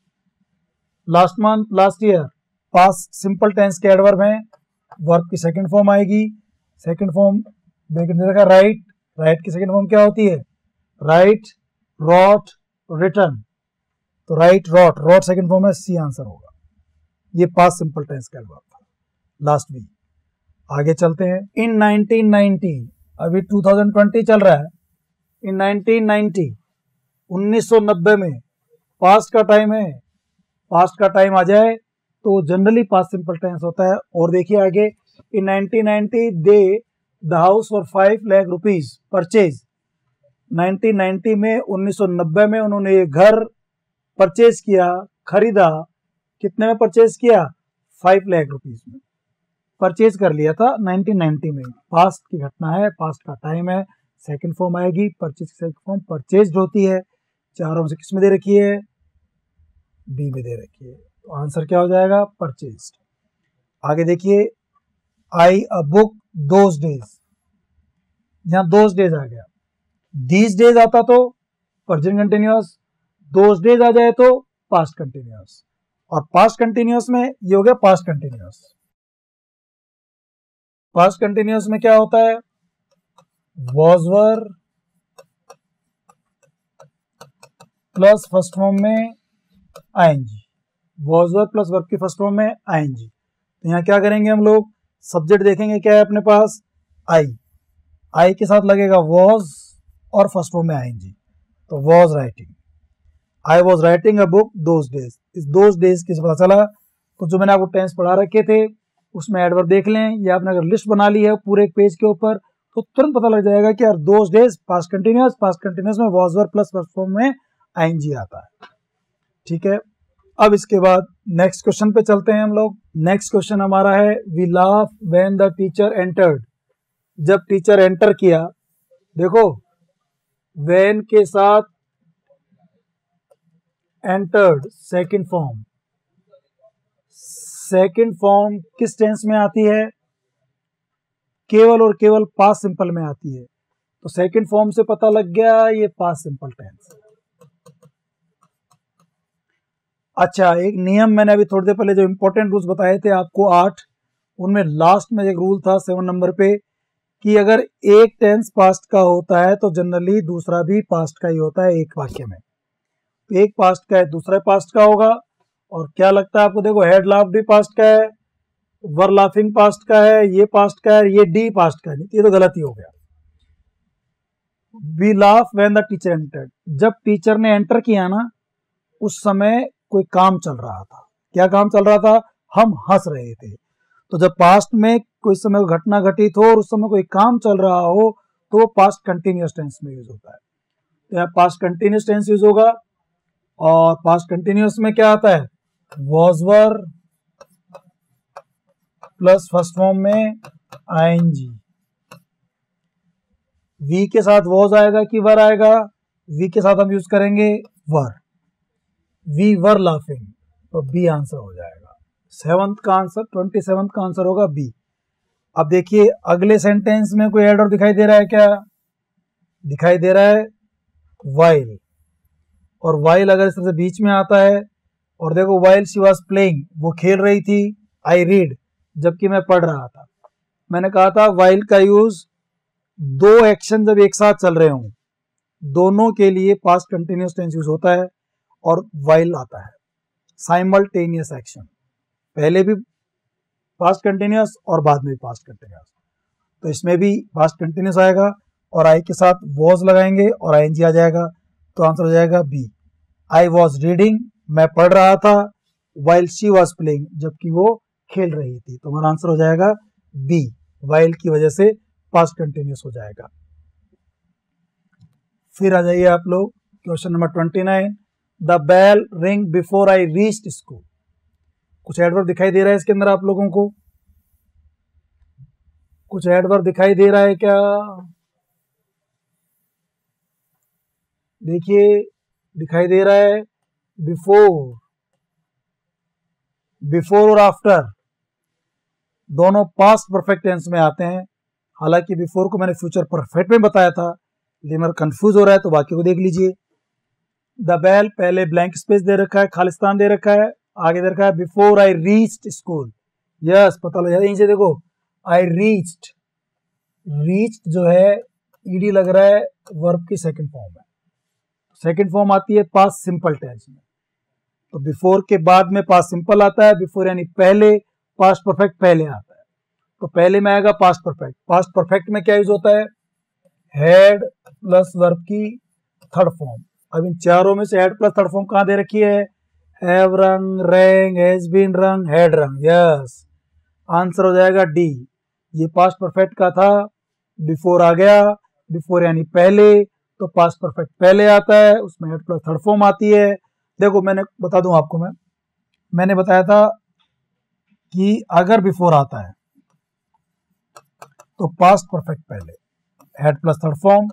A: last month, last year, past simple tense के एडवर्ब हैं। वर्ब की सेकंड फॉर्म आएगी, सेकंड फॉर्म ब्रैकेट में रखा राइट। राइट की सेकंड फॉर्म क्या होती है? Write, wrote, written. तो write, wrote, wrote second form है, सी आंसर होगा। ये पास्ट सिंपल टेंस का एडवर्ब था, लास्ट वीक। आगे चलते हैं। इन नाइनटीन नाइंटी, अभी टू थाउजेंड ट्वेंटी चल रहा है। इन नाइनटीन नाइंटी, उन्नीस सौ नब्बे में, पास्ट का टाइम है। पास्ट का टाइम आ जाए तो जनरली पास्ट सिंपल टेंस होता है। और देखिए आगे, in nineteen ninety they the house for five lakh rupees purchase. Nineteen ninety में, उन्नीस सौ नब्बे में उन्होंने ये घर परचेज किया, खरीदा। कितने में परचेज किया? फाइव लाख रुपीज में परचेज कर लिया था नाइनटीन नाइंटी में। पास्ट की घटना है, पास्ट का टाइम है, सेकंड फॉर्म आएगी, परचेज की सेकंड फॉर्म परचेज्ड होती है। चारों में से किस में दे रखी है? बी में दे रखी है, तो आंसर क्या हो जाएगा? परचेज्ड। आगे देखिए, I a book those days, यहां दोज डेज आ गया। दीज डेज आता तो प्रेजेंट कंटिन्यूअस, दोज डेज आ जाए तो पास्ट कंटिन्यूअस, और पास्ट कंटिन्यूअस में ये हो गया पास्ट कंटिन्यूअस। पास्ट कंटिन्यूअस में क्या होता है? Was were plus first form में ING, was were plus verb की फर्स्ट फॉर्म में आईएनजी। तो यहाँ क्या करेंगे हम लोग? सब्जेक्ट देखेंगे क्या है अपने पास? आई। आई के साथ लगेगा वॉज और फर्स्ट फॉर्म में आईएनजी, तो was writing. I was writing a book those days. इस दोज डेज किसे पता चला? तो जो मैंने आपको टेंस पढ़ा रखे थे उसमें एडवर्ब देख लें, या आपने अगर लिस्ट बना ली है पूरे एक पेज के ऊपर, तो तुरंत पता लग जाएगा कि यार those days past continuous, past continuous में was were plus first form में आईएनजी आता है। ठीक है, अब इसके बाद नेक्स्ट क्वेश्चन पे चलते हैं हम लोग। नेक्स्ट क्वेश्चन हमारा है we laugh when the teacher entered. जब टीचर एंटर किया, देखो व्हेन के साथ entered second form, second form किस टेंस में आती है? केवल और केवल पास्ट सिंपल में आती है। तो सेकंड फॉर्म से पता लग गया ये पास्ट सिंपल टेंस। अच्छा, एक नियम मैंने अभी थोड़ी देर पहले जो इंपॉर्टेंट रूल्स बताए थे आपको आठ, उनमें लास्ट में एक रूल था सेवन नंबर पे कि अगर एक टेंस पास्ट का होता है तो जनरली दूसरा भी पास्ट का ही होता है एक वाक्य में। तो एक पास्ट का है, दूसरा पास्ट का होगा। और क्या लगता है आपको? देखो हेड लाफ भी पास्ट का है, वर लाफिंग पास्ट का है, ये पास्ट का है, ये डी पास्ट का है। ये तो गलत ही हो गया। We laugh when the teacher entered, जब टीचर ने एंटर किया ना उस समय कोई काम चल रहा था। क्या काम चल रहा था? हम हंस रहे थे। तो जब पास्ट में कोई समय घटना घटित हो और उस समय कोई काम चल रहा हो तो वो पास्ट कंटिन्यूअस टेंस में यूज होता है। तो यहाँ पास्ट कंटिन्यूअस टेंस यूज होगा। और पास्ट कंटिन्यूअस में क्या आता है? Was were plus first form में आईएनजी। वी के साथ वॉज आएगा कि वर आएगा? वी के साथ हम यूज करेंगे वर। वी वर लाफिंग, तो बी आंसर हो जाएगा। सेवंथ का आंसर, ट्वेंटी सेवंथ का आंसर होगा बी। अब देखिए अगले सेंटेंस में कोई एडवर्ब दिखाई दे रहा है क्या? दिखाई दे रहा है वाइल। और वाइल अगर इस तरह से बीच में आता है, और देखो वाइल शी वाज प्लेइंग, वो खेल रही थी, आई रीड, जबकि मैं पढ़ रहा था। मैंने कहा था वाइल का यूज दो एक्शन जब एक साथ चल रहे हों दोनों के लिए पास्ट कंटिन्यूअस टेंस यूज होता है और वाइल आता है। साइमल्टेनियस एक्शन, पहले भी पास्ट कंटिन्यूअस और बाद में भी पास्ट कंटिन्यूअस। तो इसमें भी पास्ट कंटिन्यूअस आएगा और आई के साथ वॉज लगाएंगे और आईएनजी आ जाएगा। तो आंसर हो जाएगा बी। आई वॉज रीडिंग, मैं पढ़ रहा था, वाइल शी वॉज प्लेइंग, जबकि वो खेल रही थी। तो हमारा आंसर हो जाएगा बी, वाइल की वजह से पास्ट कंटिन्यूअस हो जाएगा। फिर आ जाइए आप लोग question number twenty nine. The bell ring before I reached school. कुछ एडवर्ब दिखाई दे रहा है इसके अंदर आप लोगों को? कुछ एडवर्ब दिखाई दे रहा है क्या? देखिए दिखाई दे रहा है बिफोर, बिफोर और आफ्टर दोनों पास्ट परफेक्ट टेंस में आते हैं। हालांकि बिफोर को मैंने फ्यूचर परफेक्ट में बताया था, लेकिन मेरा कंफ्यूज हो रहा है तो बाकी को देख लीजिए। द बेल, पहले ब्लैंक स्पेस दे रखा है, खालिस्तान दे रखा है, आगे दे रखा है before I reached school. Yes, पता लग जाए। यहीं से देखो आई रीच्ड, रीच्ड जो है ईडी लग रहा है, वर्ब की सेकंड फॉर्म है। सेकंड फॉर्म आती है पास्ट सिंपल टेंस में। तो बिफोर के बाद में पास्ट सिंपल आता है, बिफोर यानी पहले, पास्ट परफेक्ट पहले आता है। तो पहले में आएगा पास्ट परफेक्ट। पास्ट परफेक्ट में क्या यूज होता है? हैड प्लस वर्ब की थर्ड फॉर्म। अब इन चारों में से हैड प्लस थर्ड फॉर्म कहां दे रखी है? Have rung, rang, has been rung, had rung. Yes, answer हो जाएगा डी। ये पास्ट परफेक्ट का था, बिफोर आ गया, बिफोर यानी पहले, तो पास्ट परफेक्ट पहले आता है, उसमें हेड प्लस थर्ड फॉर्म आती है। देखो मैंने बता दूं आपको, मैं मैंने बताया था कि अगर बिफोर आता है तो पास्ट परफेक्ट पहले, हेड प्लस थर्ड फॉर्म,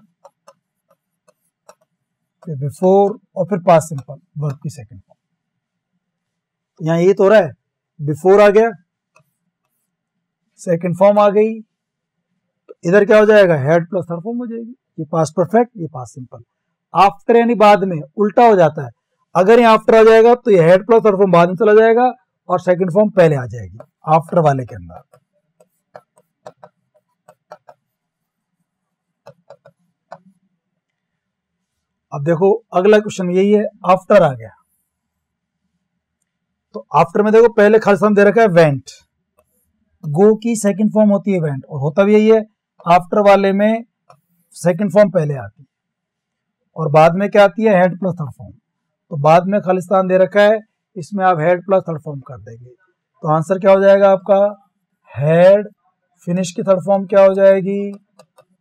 A: फिर बिफोर और फिर पास्ट सिंपल वर्ब की सेकंड फॉर्म। यहां ये तो हो रहा है, बिफोर आ गया, सेकंड फॉर्म आ गई, तो इधर क्या हो जाएगा? हेड प्लस थर्ड फॉर्म हो जाएगी। ये पास्ट परफेक्ट, ये पास्ट सिंपल। आफ्टर यानी बाद में, उल्टा हो जाता है। अगर ये आफ्टर आ जाएगा तो ये हेड प्लस थर्ड फॉर्म बाद में चला जाएगा और सेकंड फॉर्म पहले आ जाएगी आफ्टर वाले के अंदर। अब देखो अगला क्वेश्चन यही है, आफ्टर आ गया तो आफ्टर में देखो पहले खालिस्तान दे रखा है वेंट, गो की सेकंड फॉर्म होती है वेंट, और होता भी यही है। आफ्टर वाले में सेकंड फॉर्म पहले आती है और बाद में क्या आती है? Had plus third form. तो बाद में खालिस्तान दे रखा है, इसमें आप हेड प्लस थर्ड फॉर्म कर देंगे तो आंसर क्या हो जाएगा आपका? हेड। फिनिश की थर्ड फॉर्म क्या हो जाएगी?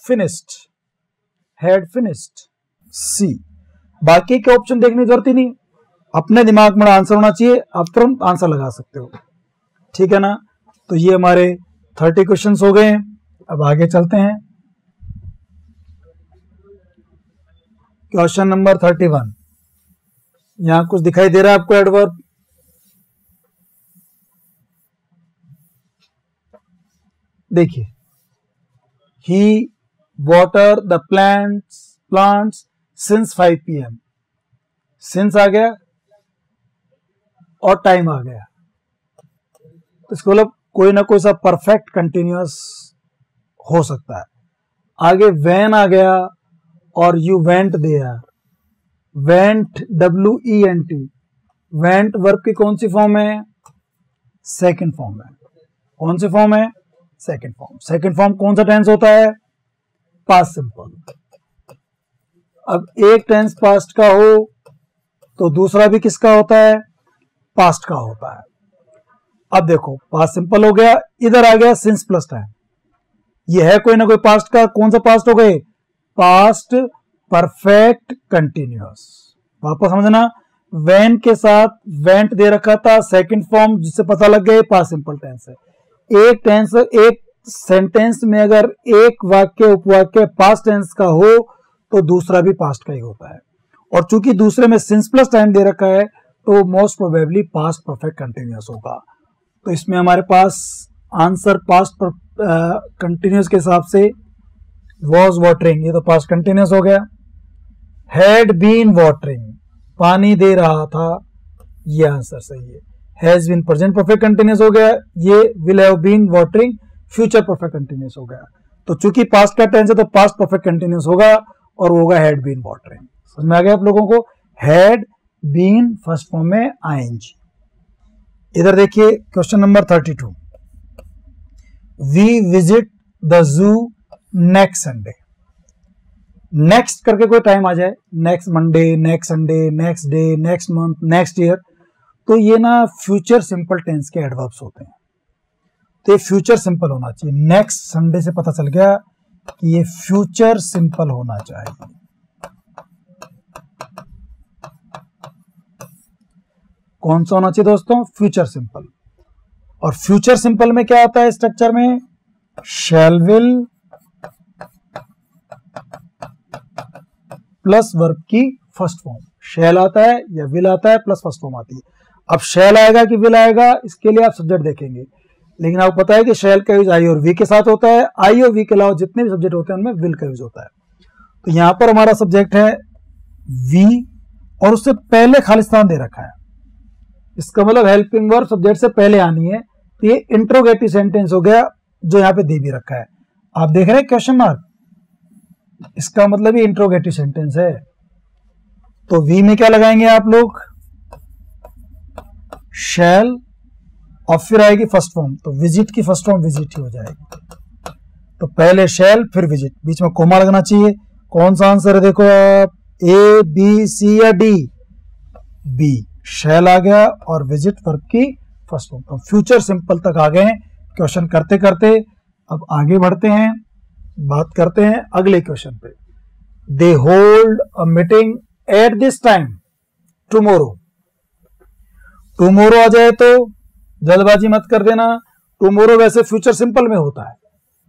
A: Finished, had finished. सी, बाकी के ऑप्शन देखने की जरूरत ही नहीं, अपने दिमाग में आंसर होना चाहिए, आप तुरंत आंसर लगा सकते हो, ठीक है ना। तो ये हमारे थर्टी क्वेश्चंस हो गए हैं। अब आगे चलते हैं, क्वेश्चन नंबर थर्टी वन। यहां कुछ दिखाई दे रहा है आपको एडवर्ब? देखिए, he water the plants plants since five P M. Since आ गया और टाइम आ गया, तो इसको मतलब कोई ना कोई सा परफेक्ट कंटिन्यूअस हो सकता है। आगे वैन आ गया और you went there. Went, W E N T, went verb की कौन सी फॉर्म है? सेकंड फॉर्म है। कौन सी फॉर्म है? Second form. सेकंड फॉर्म कौन सा टेंस होता है? Past simple. अब एक टेंस पास्ट का हो तो दूसरा भी किसका होता है? पास्ट का होता है। अब देखो, पास्ट सिंपल हो गया, इधर आ गया सिंस प्लस टाइम। ये है कोई ना कोई पास्ट का, कौन सा पास्ट हो गए? Past perfect continuous. वापस समझना, वेन के साथ वेंट दे रखा था, सेकंड फॉर्म, जिससे पता लग गया पास्ट सिंपल टेंस है। एक टेंस, एक सेंटेंस में अगर एक वाक्य उपवाक्य पास्ट टेंस का हो तो दूसरा भी पास्ट का ही होता है, और चूंकि दूसरे में सिंस प्लस टाइम दे रखा है तो most probably past perfect continuous होगा। तो इसमें हमारे पास आंसर पास्ट कंटिन्यूअस के हिसाब से वॉज वाटरिंग, ये तो पास्ट कंटिन्यूअस हो गया। हैड बीन वाटरिंग, पानी दे रहा था, ये आंसर सही है। Has been present perfect continuous हो गया, ये will have been watering future perfect continuous हो गया। तो चूंकि पास्ट का टेंस है तो पास्ट परफेक्ट कंटिन्यूअस होगा और वो होगा हैड बीन वाटरिंग। समझ में आ गया आप लोगों को? हैड बीन फर्स्ट फॉर्म में आईएनजी। इधर देखिए question number thirty two. We visit the zoo next Sunday. Next करके कोई टाइम आ जाए, next Monday, next Sunday, next day, next month, next year, तो ये ना फ्यूचर सिंपल टेंस के एडवर्ब्स होते हैं, तो ये फ्यूचर सिंपल होना चाहिए। नेक्स्ट संडे से पता चल गया कि ये फ्यूचर सिंपल होना चाहिए। कौन सा होना चाहिए दोस्तों? Future simple. और फ्यूचर सिंपल में क्या आता है स्ट्रक्चर में? शैल विल प्लस वर्ब की फर्स्ट फॉर्म। शैल आता है या विल आता है प्लस फर्स्ट फॉर्म आती है। अब शैल आएगा कि विल आएगा, इसके लिए आप सब्जेक्ट देखेंगे, लेकिन आपको पता है कि शैल का यूज आई और वी के साथ होता है। आई और वी के अलावा जितने भी सब्जेक्ट होते हैं उनमें विल का यूज होता है। तो यहां पर हमारा सब्जेक्ट है वी और उससे पहले खालिस्तान दे रखा है, इसका मतलब हेल्पिंग वर्ब सब्जेक्ट से पहले आनी है। तो ये इंट्रोगेटिव सेंटेंस हो गया जो यहाँ पे दे भी रखा है। आप देख रहे हैं क्वेश्चन मार्क, इसका मतलब ये इंट्रोगेटिव सेंटेंस है। तो वी में क्या लगाएंगे आप लोग? शैल और फिर आएगी फर्स्ट फॉर्म, तो विजिट की फर्स्ट फॉर्म विजिट ही हो जाएगी। तो पहले शैल फिर विजिट, बीच में कोमा लगना चाहिए। कौन सा आंसर है देखो आप? ए, बी, सी या डी? बी, शैल आ गया और विजिट वर्ब की फर्स्ट फॉर्म। तो फ्यूचर सिंपल तक आ गए क्वेश्चन करते करते। अब आगे बढ़ते हैं, बात करते हैं अगले क्वेश्चन पे। They hold a meeting at this time tomorrow. Tomorrow आ जाए तो जल्दबाजी मत कर देना, टुमारो वैसे फ्यूचर सिंपल में होता है,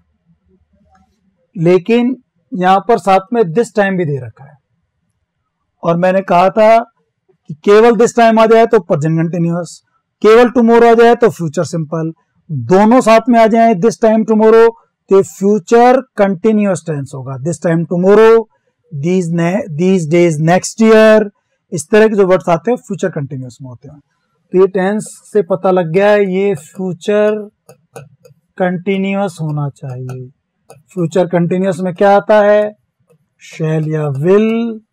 A: लेकिन यहां पर साथ में दिस टाइम भी दे रखा है। और मैंने कहा था कि केवल दिस टाइम आ जाए तो प्रेजेंट कंटिन्यूअस, केवल टुमारो आ जाए तो फ्यूचर सिंपल, दोनों साथ में आ जाए दिस टाइम टुमारो तो फ्यूचर कंटिन्यूअस टेंस होगा। This time tomorrow, these these days next year, इस तरह के जो वर्ड्स आते हैं फ्यूचर कंटिन्यूअस में होते हैं। तो ये टेंस से पता लग गया है ये फ्यूचर कंटिन्यूअस होना चाहिए। फ्यूचर कंटिन्यूअस में क्या आता है? शैल या will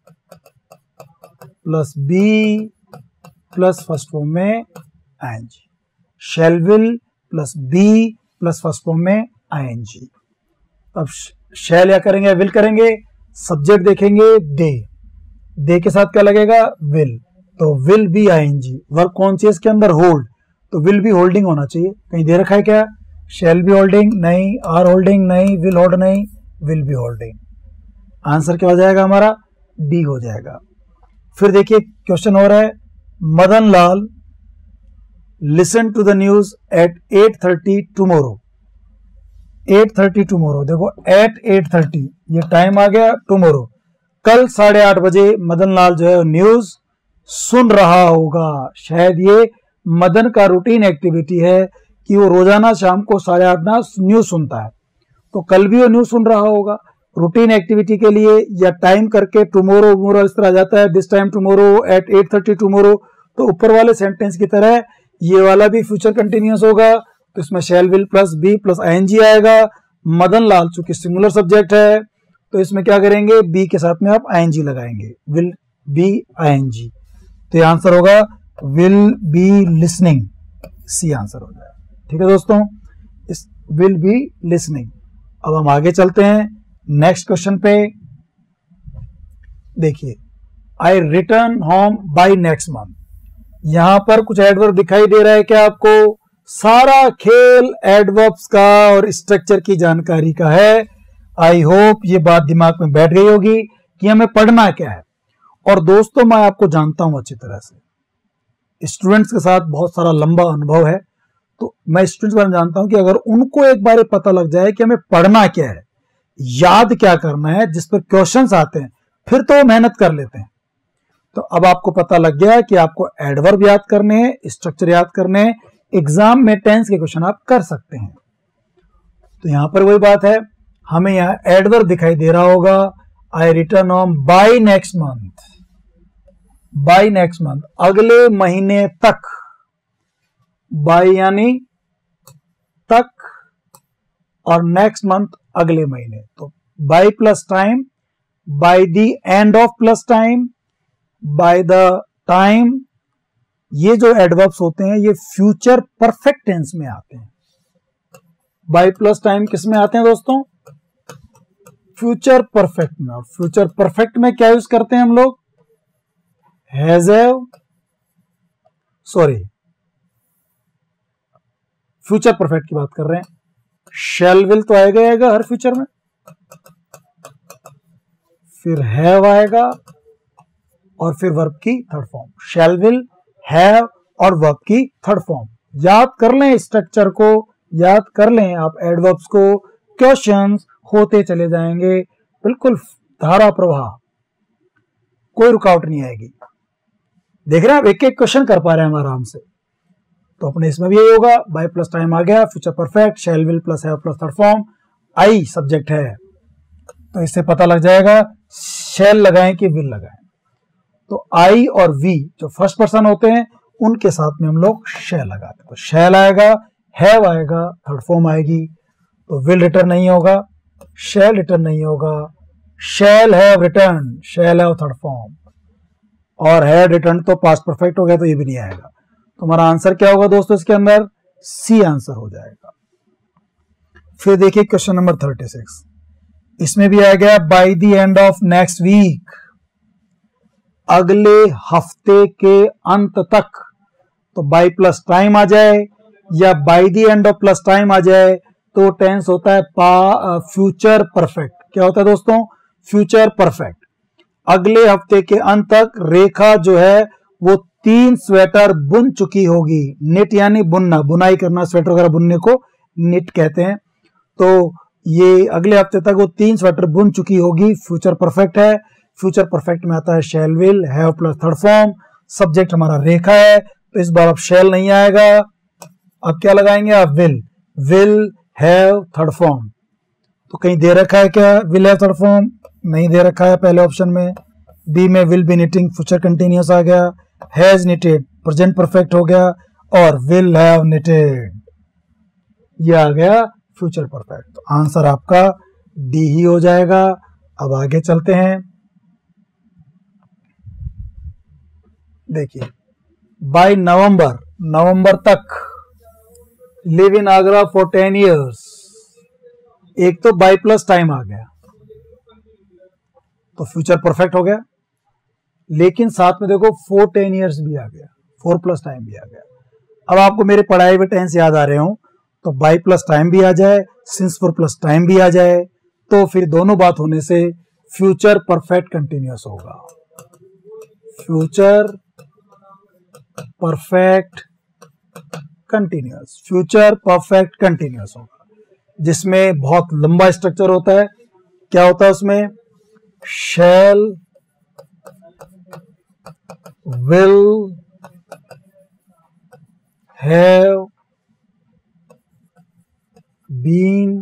A: plus be plus first form में ING. Shall will plus be plus first form में आईएनजी। अब शैल या करेंगे विल करेंगे, सब्जेक्ट देखेंगे दे, दे के साथ क्या लगेगा? विल, तो विल बी आईएनजी। वर्ब कौन सी है इसके अंदर? होल्ड, तो विल भी होल्डिंग होना चाहिए। कहीं दे रखा है क्या? शैल बी होल्डिंग नहीं, आर होल्डिंग नहीं, विल होल्ड नहीं, विल बी होल्डिंग। आंसर क्या हो जाएगा हमारा? डी हो जाएगा। फिर देखिए क्वेश्चन हो रहा है, Madan Lal listen to the news at eight thirty tomorrow. At thirty tomorrow, देखो एट एट थर्टी ये टाइम आ गया टुमारो। कल साढ़े आठ बजे मदन लाल जो है न्यूज सुन रहा होगा। शायद ये मदन का रूटीन एक्टिविटी है कि वो रोजाना शाम को साढ़े आठ ना न्यूज सुनता है, तो कल भी वो न्यूज सुन रहा होगा। रूटीन एक्टिविटी के लिए या टाइम करके टुमारो वुमारो इस तरह आ जाता है, this time tomorrow at eight thirty tomorrow. तो ऊपर वाले सेंटेंस की तरह ये वाला भी फ्यूचर कंटिन्यूअस होगा, तो इसमें shall will plus be plus ING आएगा। मदन लाल चूंकि सिंगुलर सब्जेक्ट है तो इसमें क्या करेंगे, बी के साथ में आप आईएनजी लगाएंगे, विल बी आईएनजी। तो ये आंसर होगा will be listening, C answer हो जाएगा। ठीक है दोस्तों, इस विल बी लिसनिंग। अब हम आगे चलते हैं नेक्स्ट क्वेश्चन पे। देखिए, I return home by next month. यहां पर कुछ एडवर्ब दिखाई दे रहा है क्या आपको? सारा खेल एडवर्ब्स का और स्ट्रक्चर की जानकारी का है। आई होप ये बात दिमाग में बैठ गई होगी कि हमें पढ़ना क्या है। और दोस्तों मैं आपको जानता हूं अच्छी तरह से, स्टूडेंट्स के साथ बहुत सारा लंबा अनुभव है, तो मैं स्टूडेंट्स के बारे में जानता हूं कि अगर उनको एक बार पता लग जाए कि हमें पढ़ना क्या है, याद क्या करना है, जिस पर क्वेश्चंस आते हैं, फिर तो वो मेहनत कर लेते हैं। तो अब आपको पता लग गया कि आपको एडवर्ब याद करने हैं, स्ट्रक्चर याद करने हैं, एग्जाम में टेंस के क्वेश्चन आप कर सकते हैं। तो यहां पर वही बात है, हमें यहां एडवर्ब दिखाई दे रहा होगा, I return home by next month. By next month, अगले महीने तक। बाय यानी तक और नेक्स्ट मंथ अगले महीने। तो by plus time, by the end of plus time, by the time, ये जो एडवर्ब्स होते हैं ये फ्यूचर परफेक्ट टेंस में आते हैं। बाय प्लस टाइम किस में आते हैं दोस्तों? फ्यूचर परफेक्ट में। और फ्यूचर परफेक्ट में क्या यूज करते हैं हम लोग? Has have, sorry future perfect की बात कर रहे हैं। शैल विल तो आएगा आएगा हर फ्यूचर में, फिर हैव आएगा और फिर वर्ब की third form. Shall will, have और वर्ब की थर्ड फॉर्म। याद कर लें स्ट्रक्चर को, याद कर लें आप एडवर्ब्स को, क्वेश्चंस होते चले जाएंगे, बिल्कुल धारा प्रवाह, कोई रुकावट नहीं आएगी। देख रहे हैं आप, एक एक क्वेश्चन कर पा रहे हैं हम आराम से। तो अपने इसमें भी यही होगा, बाय प्लस टाइम आ गया, future perfect, shall will plus have plus third form, I subject है, तो इससे पता लग जाएगा शैल लगाएं कि विल लगाएं। तो आई और वी जो फर्स्ट पर्सन होते हैं उनके साथ में हम लोग शैल लगाते हैं। तो शैल आएगा, हैव आएगा, थर्ड फॉर्म आएगी, तो विल रिटर्न नहीं होगा, शैल रिटर्न नहीं होगा, shall have return, shall have third form, और हैड रिटर्न तो पास्ट परफेक्ट हो गया, तो ये भी नहीं आएगा। तो हमारा आंसर क्या होगा दोस्तों इसके अंदर? सी आंसर हो जाएगा। फिर देखिए क्वेश्चन नंबर थर्टी सिक्स, इसमें भी आ गया by the end of next week, अगले हफ्ते के अंत तक। तो बाय प्लस टाइम आ जाए या by the end of plus time आ जाए तो टेंस होता है फ्यूचर परफेक्ट। क्या होता है दोस्तों? Future perfect. अगले हफ्ते के अंत तक रेखा जो है वो तीन स्वेटर बुन चुकी होगी। निट यानी बुनना, बुनाई करना, स्वेटर वगैरह बुनने को निट कहते हैं। तो ये अगले हफ्ते तक वो तीन स्वेटर बुन चुकी होगी, फ्यूचर परफेक्ट है। फ्यूचर परफेक्ट में आता है shall will, have plus third form, subject हमारा रेखा है, तो इस बार अब शैल नहीं आएगा, अब क्या लगाएंगे आप? Will, will have third form. तो कहीं दे रखा है क्या विल हैव थर्ड फॉर्म? नहीं दे रखा है पहले ऑप्शन में। बी में will be knitting, future continuous आ गया, हैज निटेड प्रेजेंट परफेक्ट हो गया, और विल हैव निटेड ये आ गया फ्यूचर परफेक्ट। तो आंसर आपका डी ही हो जाएगा। अब आगे चलते हैं, देखिए बाय नवंबर, नवंबर तक, live in Agra for ten years. एक तो बाय प्लस टाइम आ गया तो फ्यूचर परफेक्ट हो गया, लेकिन साथ में देखो फोर टेन इयर्स भी आ गया, फोर प्लस टाइम भी आ गया। अब आपको मेरे पढ़ाए हुए टेंस याद आ रहे हो तो बाय प्लस टाइम भी आ जाए, सिंस फोर प्लस टाइम भी आ जाए, तो फिर दोनों बात होने से फ्यूचर परफेक्ट कंटिन्यूअस होगा। Future perfect continuous, future perfect continuous होगा, जिसमें बहुत लंबा स्ट्रक्चर होता है। क्या होता है उसमें? Shall, will, have, been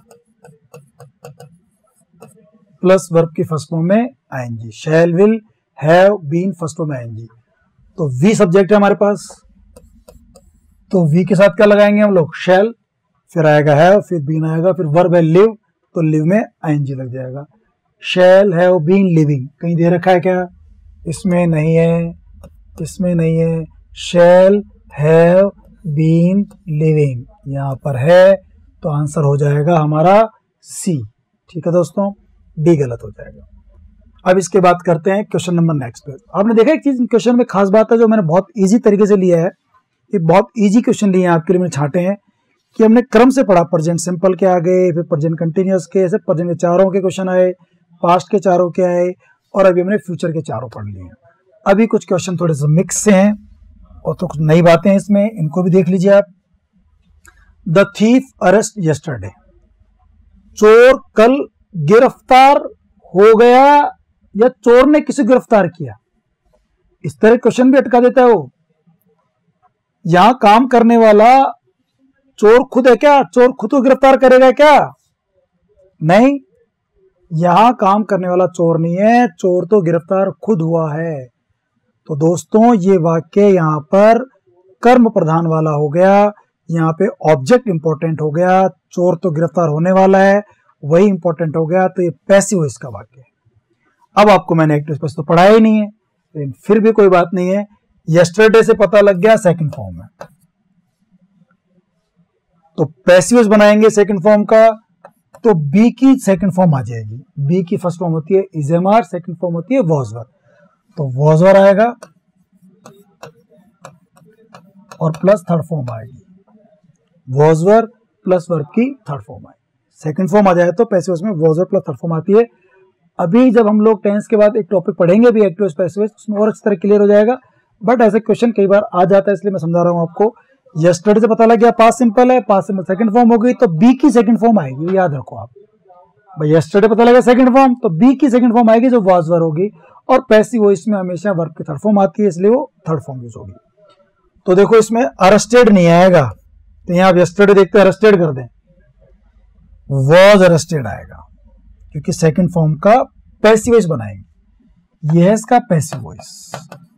A: plus verb की फर्स्ट फॉर्म में ING. Shall, will, have, been first form में आईएनजी। तो वी सब्जेक्ट है हमारे पास, तो वी के साथ क्या लगाएंगे हम लोग? शैल, फिर आएगा हैव, फिर बीन आएगा, फिर वर्ब है लिव, तो लिव में आईएनजी लग जाएगा। शैल हैव बीन लिविंग कहीं दे रखा है क्या? इसमें नहीं है, इसमें नहीं है। शैल हैव बीन लिविंग यहां पर है, तो आंसर हो जाएगा हमारा सी। ठीक है दोस्तों, डी गलत हो जाएगा। अब इसके बाद करते हैं क्वेश्चन नंबर नेक्स्ट पे। आपने देखा एक चीज क्वेश्चन में खास बात है जो मैंने बहुत इजी तरीके से लिया है, ये बहुत इजी क्वेश्चन लिए हैं आपके लिए, मैंने छांटे हैं कि हमने क्रम से पढ़ा। प्रेजेंट सिंपल के आगे, फिर प्रेजेंट कंटिन्यूअस के, ऐसे प्रेजेंट के चारों के क्वेश्चन आए, पास्ट के चारों के आए, और अभी हमने फ्यूचर के चारों पढ़ लिए हैं। अभी कुछ क्वेश्चन थोड़े से मिक्स से हैं और तो कुछ नई बातें हैं इसमें, इनको भी देख लीजिए आप। द थीफ अरेस्ट यस्टरडे, चोर कल गिरफ्तार हो गया या चोर ने किसे गिरफ्तार किया? इस तरह क्वेश्चन भी अटका देता है वो। यहां काम करने वाला चोर खुद है क्या? चोर खुद को गिरफ्तार करेगा क्या? नहीं, यहां काम करने वाला चोर नहीं है, चोर तो गिरफ्तार खुद हुआ है। तो दोस्तों ये वाक्य यहां पर कर्म प्रधान वाला हो गया, यहां पे ऑब्जेक्ट इंपॉर्टेंट हो गया, चोर तो गिरफ्तार होने वाला है वही इंपॉर्टेंट हो गया, तो ये पैसिव वॉइस का वाक्य है। अब आपको मैंने एक्टिव स्पेस तो पढ़ाया ही नहीं है, लेकिन फिर भी कोई बात नहीं है, यस्टरडे से पता लग गया सेकंड फॉर्म में, तो पैसिव वॉइस बनाएंगे सेकंड फॉर्म का, तो बी की सेकंड फॉर्म आ जाएगी। बी की फर्स्ट फॉर्म होती है इजेमार, सेकंड फॉर्म होती है वॉजवर, तो वॉजवर आएगा और प्लस थर्ड फॉर्म आएगी, वॉजवर प्लस वर्ब की थर्ड फॉर्म आएगी। सेकंड फॉर्म आ जाए तो पैसिव वॉइस में वॉजवर प्लस थर्ड फॉर्म आती है। अभी जब हम लोग टेंस के बाद एक टॉपिक पढ़ेंगे भी एक्टिव पैसिव वॉइस, उसमें और अच्छी तरह क्लियर हो जाएगा, बट ऐसे क्वेश्चन कई बार आ जाता है इसलिए मैं समझा रहा हूं आपको। यस्टरडे से पता लग गया पास्ट सिंपल है, पास्ट सिंपल सेकंड फॉर्म हो गई, तो बी की सेकंड फॉर्म आएगी, याद रखो आप भाई। यस्टरडे पता लगा सेकंड फॉर्म, तो बी की सेकंड फॉर्म आएगी जो वॉजवर होगी, और पैसिव वॉइस में हमेशा वर्ब की थर्ड फॉर्म आती है, इसलिए वो थर्ड फॉर्म यूज होगी। तो देखो इसमें अरेस्टेड नहीं आएगा, तो यहां आप यस्टरडे देखते हैं अरेस्टेड कर दें, वॉज अरेस्टेड आएगा, क्योंकि सेकंड फॉर्म का पैसिव वॉइस बनाएंगे। यह है इसका passive voice,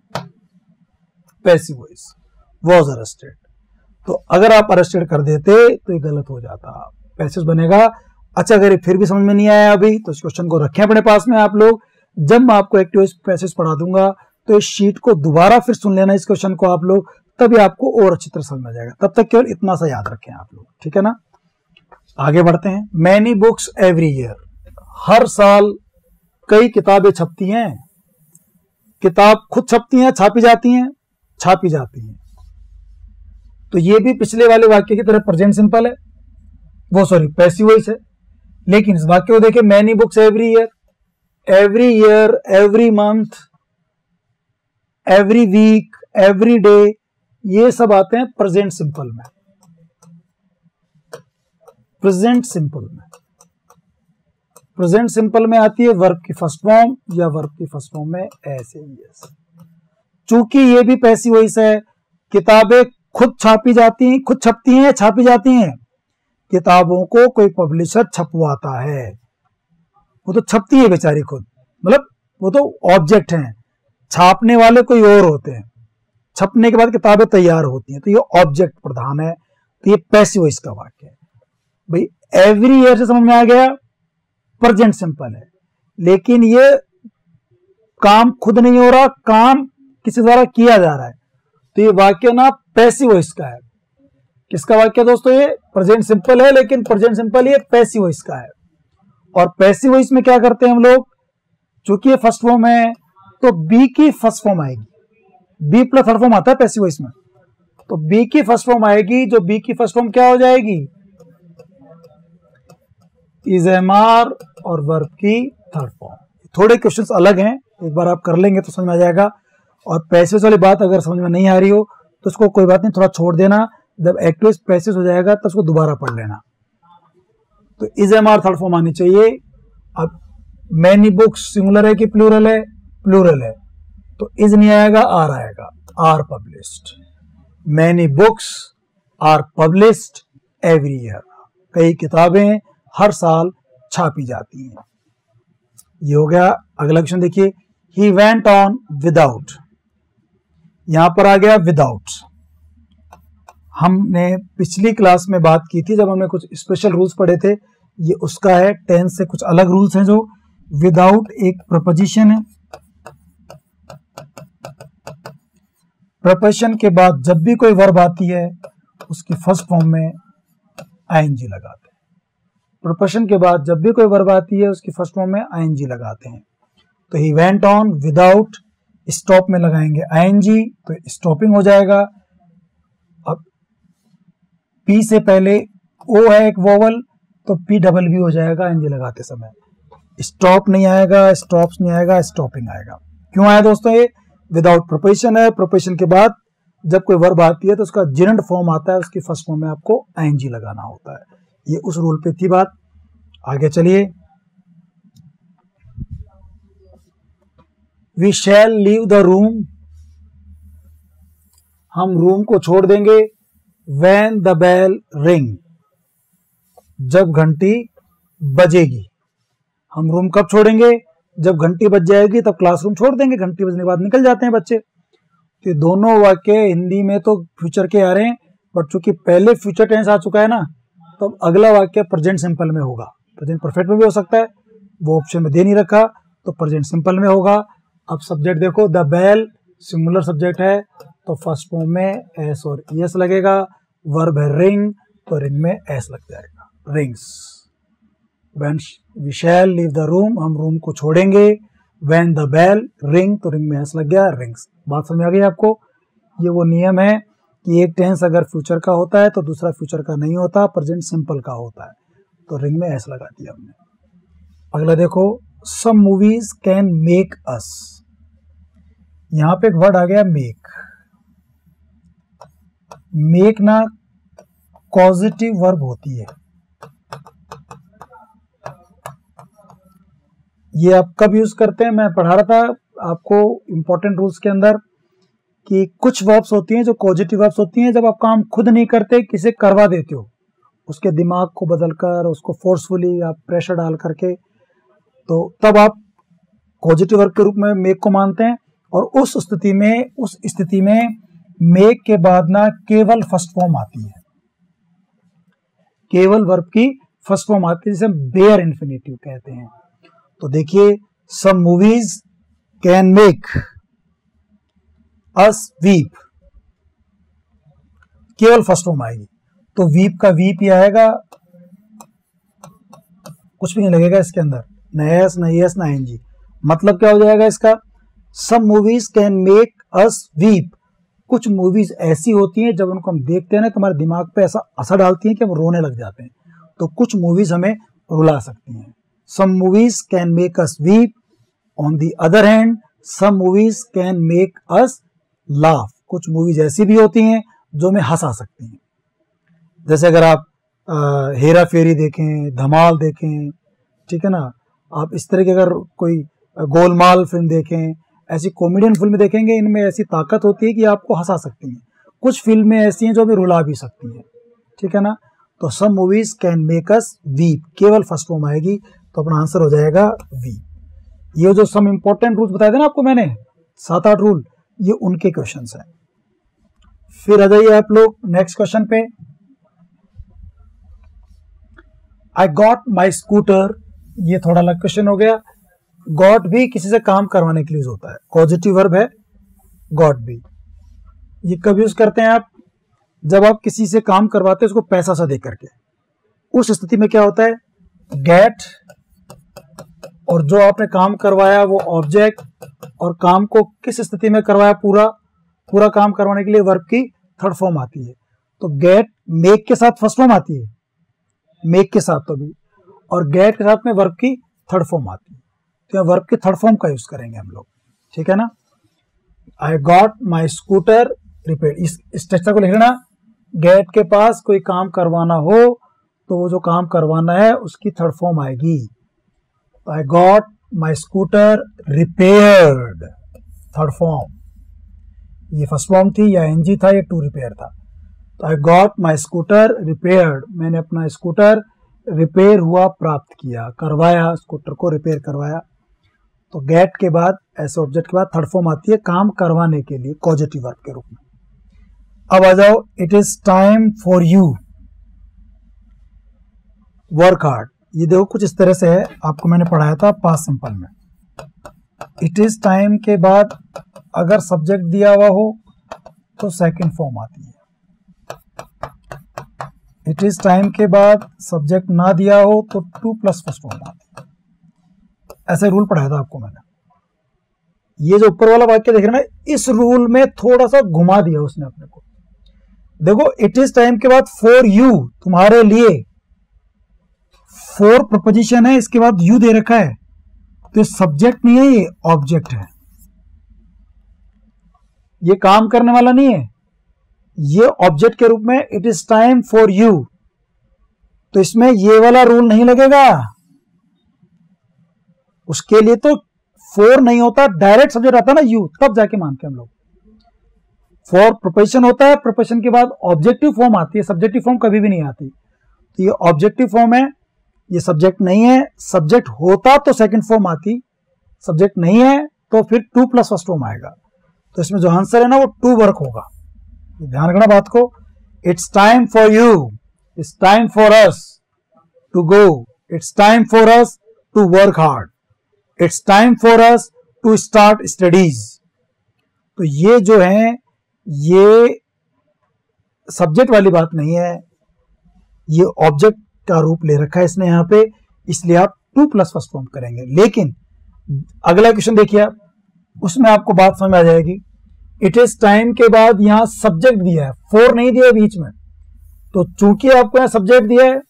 A: passive voice was arrested. तो अगर आप अरेस्टेड कर देते तो ये गलत हो जाता, पैसिव बनेगा। अच्छा, अगर ये फिर भी समझ में नहीं आया अभी, तो इस क्वेश्चन को रखें अपने पास में आप लोग, जब मैं आपको एक्टिव पैसिव पढ़ा दूंगा तो इस शीट को दोबारा फिर सुन लेना इस क्वेश्चन को आप लोग, तभी आपको और अच्छी तरह समझ में आ जाएगा। तब तक केवल इतना सा याद रखें आप लोग, ठीक है ना। आगे बढ़ते हैं। मैनी बुक्स एवरी ईयर, हर साल कई किताबें छपती हैं। किताब खुद छपती हैं, छापी जाती हैं, छापी जाती हैं। तो ये भी पिछले वाले वाक्य की तरह प्रेजेंट सिंपल है, वो सॉरी पैसिव वॉइस है, लेकिन इस वाक्य को देखिए, many books every year, every year, every month, every week, every day, ये सब आते हैं प्रेजेंट सिंपल में। प्रेजेंट सिंपल में प्रेजेंट सिंपल में आती है वर्ब की फर्स्ट फॉर्म या वर्ब की फर्स्ट फॉर्म में ऐसे ही है। चूंकि ये भी पैसिव वॉइस है, किताबें खुद छापी जाती हैं, खुद छपती हैं, छापी जाती हैं। किताबों को कोई पब्लिशर छपवाता है, वो तो छपती है बेचारी खुद, मतलब वो तो ऑब्जेक्ट हैं, छापने वाले कोई और होते हैं, छपने के बाद किताबें तैयार होती हैं, तो ये ऑब्जेक्ट प्रधान है, तो ये पैसिव वॉइस का वाक्य है भाई। एवरी ईयर से समझ में आ गया, प्रेजेंट सिंपल है, लेकिन ये काम खुद नहीं हो रहा, काम किसी द्वारा किया जा रहा है, तो ये वाक्य ना पैसिव वॉइस का है। किसका वाक्य दोस्तों? ये प्रेजेंट सिंपल है, लेकिन प्रेजेंट सिंपल ये पैसिव वॉइस का है। और पैसिव वॉइस में क्या करते हैं हम लोग, चूंकि ये फर्स्ट फॉर्म है तो बी की फर्स्ट फॉर्म आएगी, बी प्लस थर्ड फॉर्म आता है पैसिव वॉइस में, तो बी की फर्स्ट फॉर्म आएगी, जो बी की फर्स्ट फॉर्म क्या हो जाएगी? इज एम आर और वर्ब की थर्ड फॉर्म। थोड़े क्वेश्चंस अलग हैं, एक बार आप कर लेंगे तो समझ में आ जाएगा। और पैसिव वाली बात अगर समझ में नहीं आ रही हो तो उसको कोई बात नहीं, थोड़ा छोड़ देना, जब एक्टिव पैसिव हो जाएगा तो उसको दोबारा पढ़ लेना। तो is am are third form आनी चाहिए। अब मैनी बुक्स सिंगुलर है कि प्लूरल है? प्लूरल है, तो इज नहीं आएगा, आर आएगा। Are published, many books are published every year. कई किताबें हर साल छापी जाती हैं। ये हो गया। अगला क्वेश्चन देखिए, ही वेंट ऑन विदाउट, यहां पर आ गया विदाउट। हमने पिछली क्लास में बात की थी जब हमने कुछ स्पेशल रूल्स पढ़े थे, ये उसका है। टेंस से कुछ अलग रूल्स हैं। जो विदाउट एक प्रपोजिशन है, प्रपोजिशन के बाद जब भी कोई वर्ब आती है उसकी फर्स्ट फॉर्म में आईएनजी लगाते हैं। प्रपोजिशन के बाद जब भी कोई वर्ब आती है उसकी फर्स्ट फॉर्म में आईएनजी लगाते हैं। तो he went on without, stop में लगाएंगे आईएनजी तो स्टॉपिंग हो जाएगा। अब पी से पहले ओ है एक वोवल, तो पी डबल भी हो जाएगा आईएनजी लगाते समय। स्टॉप नहीं आएगा, स्टॉप्स नहीं आएगा, स्टॉपिंग आएगा। क्यों आया दोस्तों? ये विदाउट प्रोपोजिशन है। प्रोपोजिशन के बाद जब कोई वर्ब आती है तो उसका जिरंड फॉर्म आता है, उसकी फर्स्ट फॉर्म में आपको आईएनजी लगाना होता है। ये उस रूल पे थी बात। आगे चलिए, we shall leave the room, हम रूम को छोड़ देंगे। व्हेन द बेल रिंग, जब घंटी बजेगी। हम रूम कब छोड़ेंगे? जब घंटी बज जाएगी तब क्लासरूम छोड़ देंगे, घंटी बजने के बाद निकल जाते हैं बच्चे। तो दोनों वाक्य हिंदी में तो फ्यूचर के आ रहे हैं, बट चूंकि पहले फ्यूचर टेंस आ चुका है ना, तो अब अगला वाक्य प्रेजेंट सिंपल में होगा। प्रेजेंट परफेक्ट में भी हो सकता है, वो ऑप्शन में दे नहीं रखा, तो प्रेजेंट सिंपल में होगा। अब सब्जेक्ट देखो, द बेल सिंगुलर सब्जेक्ट है तो फर्स्ट फॉर्म में एस और एस लगेगा। वर्ब है रिंग, तो रिंग में एस लग जाएगा, rings. When we shall leave the room, हम रूम को छोड़ेंगे। When the bell ring, तो रिंग में एस लग गया, रिंग्स। बात समझ आ गई आपको? ये वो नियम है कि एक टेंस अगर फ्यूचर का होता है तो दूसरा फ्यूचर का नहीं होता, प्रेजेंट सिंपल का होता है। तो रिंग में एस लगा दिया हमने। अगला देखो, some movies can make us, यहां पे एक वर्ड आ गया मेक। मेक ना कॉजेटिव वर्ब होती है। ये आप कब यूज करते हैं? मैं पढ़ा रहा था आपको इंपॉर्टेंट रूल्स के अंदर कि कुछ वर्ब्स होती हैं जो पॉजिटिव वर्ब्स होती हैं, जब आप काम खुद नहीं करते, किसे करवा देते हो, उसके दिमाग को बदलकर, उसको फोर्सफुली आप प्रेशर डाल करके, तो तब आप पॉजिटिव वर्ब के रूप में मेक को मानते हैं। और उस स्थिति में उस स्थिति में मेक के बाद ना केवल फर्स्ट फॉर्म आती है, केवल वर्ब की फर्स्ट फॉर्म आती है, जिसे बेयर इन्फिनेटिव कहते हैं। तो देखिए, some movies can make us weep, केवल फर्स्ट फॉर्म आएगी, तो वीप का वीप ही आएगा, कुछ भी नहीं लगेगा इसके अंदर, न एस न एस न एनजी। मतलब क्या हो जाएगा इसका? Some movies can make us weep, कुछ मूवीज ऐसी होती हैं जब उनको हम देखते हैं ना, तुम्हारे दिमाग पे ऐसा असर डालती हैं कि हम रोने लग जाते हैं। तो कुछ मूवीज हमें रुला सकती हैं। Some movies can make us weep, on the other hand some movies can make us laugh, कुछ मूवीज ऐसी भी होती हैं जो हमें हंसा सकती हैं। जैसे अगर आप आ, हेरा फेरी देखें, धमाल देखें, ठीक है ना, आप इस तरह की अगर कोई गोलमाल फिल्म देखें, ऐसी कॉमेडियन फिल्म देखेंगे, इनमें ऐसी ताकत होती है कि आपको हंसा सकती हैं। कुछ फिल्में ऐसी हैं जो भी रुला भी सकती हैं, ठीक है ना। तो some movies can make us weep, केवल फर्स्ट फॉर्म आएगी, तो अपना आंसर हो जाएगा वीप। ये जो सम इंपॉर्टेंट रूल्स बताए थे ना आपको मैंने, सात आठ रूल, ये उनके क्वेश्चंस हैं। फिर आ जाइए आप लोग नेक्स्ट क्वेश्चन पे। आई गॉट माई स्कूटर, ये थोड़ा अलग क्वेश्चन हो गया। गॉट भी किसी से काम करवाने के लिए यूज होता है, पॉजिटिव वर्ब है गॉट भी। ये कब यूज करते हैं आप? जब आप किसी से काम करवाते हैं उसको पैसा सा दे करके, उस स्थिति में क्या होता है? गेट, और जो आपने काम करवाया वो ऑब्जेक्ट, और काम को किस स्थिति में करवाया? पूरा पूरा काम करवाने के लिए वर्ब की थर्ड फॉर्म आती है। तो गेट मेक के साथ फर्स्ट फॉर्म आती है, मेक के साथ तो भी, और गेट के साथ में वर्ब की थर्ड फॉर्म आती है, तो यहाँ वर्ब की थर्ड फॉर्म का यूज करेंगे हम लोग, ठीक है ना। I got my scooter repair, इस स्ट्रक्चर को लिख लेना। गेट के पास कोई काम करवाना हो तो वो जो काम करवाना है उसकी थर्ड फॉर्म आएगी। तो I got my scooter repaired, third form, ये फर्स्ट फॉर्म थी या एनजी था, ये टू रिपेयर था। तो I got my scooter repaired, मैंने अपना स्कूटर रिपेयर हुआ, प्राप्त किया, करवाया, स्कूटर को रिपेयर करवाया। तो गेट के बाद ऐसे ऑब्जेक्ट के बाद थर्ड फॉर्म आती है काम करवाने के लिए कॉजेटिव वर्ब के रूप में। अब आ जाओ, it is time for you work hard. ये देखो कुछ इस तरह से है, आपको मैंने पढ़ाया था पास्ट सिंपल में। इट इज टाइम के बाद अगर सब्जेक्ट दिया हुआ हो तो सेकंड फॉर्म आती है। इट इज टाइम के बाद सब्जेक्ट ना दिया हो तो टू प्लस फर्स्ट फॉर्म आती है। ऐसे रूल पढ़ाया था आपको मैंने। ये जो ऊपर वाला वाक्य देख रहे हैं ना, इस रूल में थोड़ा सा घुमा दिया उसने अपने को। देखो, इट इज टाइम के बाद फॉर यू, तुम्हारे लिए, फोर प्रपोजिशन है, इसके बाद यू दे रखा है, तो ये सब्जेक्ट नहीं है, ये ऑब्जेक्ट है, ये काम करने वाला नहीं है, ये ऑब्जेक्ट के रूप में it is time for you. तो इसमें ये वाला रूल नहीं लगेगा, उसके लिए तो फोर नहीं होता, डायरेक्ट सब्जेक्ट आता है ना यू, तब जाके मानते हैं हम लोग। फॉर प्रोपोजिशन होता है, प्रोपोजिशन के बाद ऑब्जेक्टिव फॉर्म आती है, सब्जेक्टिव फॉर्म कभी भी नहीं आती। तो ये ऑब्जेक्टिव फॉर्म है, ये सब्जेक्ट नहीं है। सब्जेक्ट होता तो सेकंड फॉर्म आती, सब्जेक्ट नहीं है तो फिर टू प्लस फर्स्ट फॉर्म आएगा। तो इसमें जो आंसर है ना वो टू वर्क होगा, ध्यान रखना बात को। It's time for you, it's time for us to go, it's time for us to work hard, it's time for us to start studies. तो ये जो है ये सब्जेक्ट वाली बात नहीं है, ये ऑब्जेक्ट का रूप ले रखा है इसने यहां पे, इसलिए आप टू प्लस फर्स्ट फॉर्म करेंगे। लेकिन अगला क्वेश्चन देखिए आप, उसमें आपको बात समझ आ जाएगी। इट इज टाइम के बाद यहां सब्जेक्ट दिया है, फोर नहीं दिया है बीच में, तो चूंकि आपको यहां सब्जेक्ट दिया है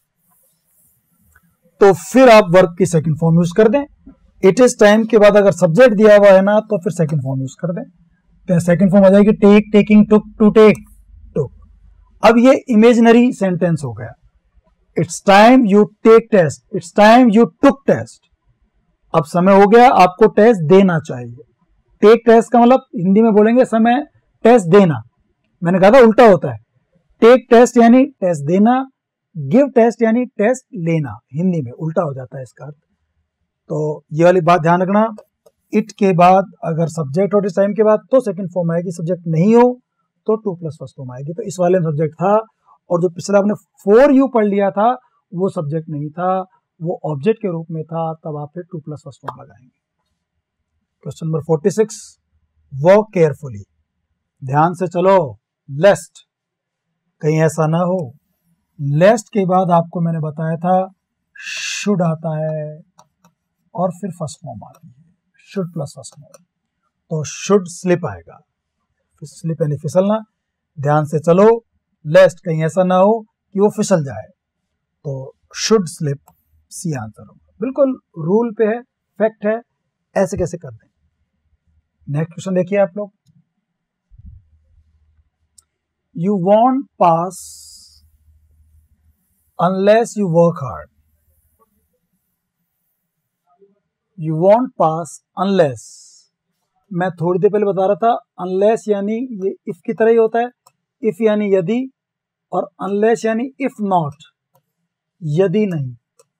A: तो फिर आप वर्ब की सेकंड फॉर्म यूज कर दें। इट इज टाइम के बाद अगर सब्जेक्ट दिया हुआ है ना तो फिर सेकंड फॉर्म यूज कर दें, तो सेकंड फॉर्म आ जाएगी take, taking, took, to take, took. अब ये इमेजिनरी सेंटेंस हो गया। It's time you take test, it's time you took test. अब समय हो गया, आपको टेस्ट देना चाहिए। टेक टेस्ट का मतलब हिंदी में बोलेंगे समय टेस्ट देना, मैंने कहा था उल्टा होता है। टेक टेस्ट यानी टेस्ट देना, गिव टेस्ट यानी टेस्ट लेना, हिंदी में उल्टा हो जाता है इसका अर्थ। तो ये वाली बात ध्यान रखना। इट के बाद अगर सब्जेक्ट हो इस टाइम के बाद तो सेकंड फॉर्म आएगी, सब्जेक्ट नहीं हो तो टू प्लस फर्स्ट फॉर्म आएगी। तो इस वाले में सब्जेक्ट था, और जो पिछला आपने फोर यू पढ़ लिया था वो सब्जेक्ट नहीं था, वो ऑब्जेक्ट के रूप में था, तब आप फिर टू प्लस फर्स्ट फॉर्म लगाएंगे। Question number forty six, work carefully, ध्यान से चलो। लेस्ट, कहीं ऐसा ना हो, लेस्ट के बाद आपको मैंने बताया था शुड आता है और फिर फर्स्ट फॉर्म आती है, शुड प्लस फर्स्ट फॉर्म, तो शुड स्लिप आएगा, स्लिप यानी फिसलना। ध्यान से चलो, लेस्ट कहीं ऐसा ना हो कि वो फिसल जाए, तो शुड स्लिप, सी आंसर होगा। बिल्कुल रूल पे है, फैक्ट है, ऐसे कैसे कर दें। नेक्स्ट क्वेश्चन देखिए आप लोग। You won't pass unless you work hard, you won't pass unless, मैं थोड़ी देर पहले बता रहा था अनलेस यानी ये इफ की तरह ही होता है, इफ यानी यदि, और अनलेस यानी इफ नॉट, यदि नहीं।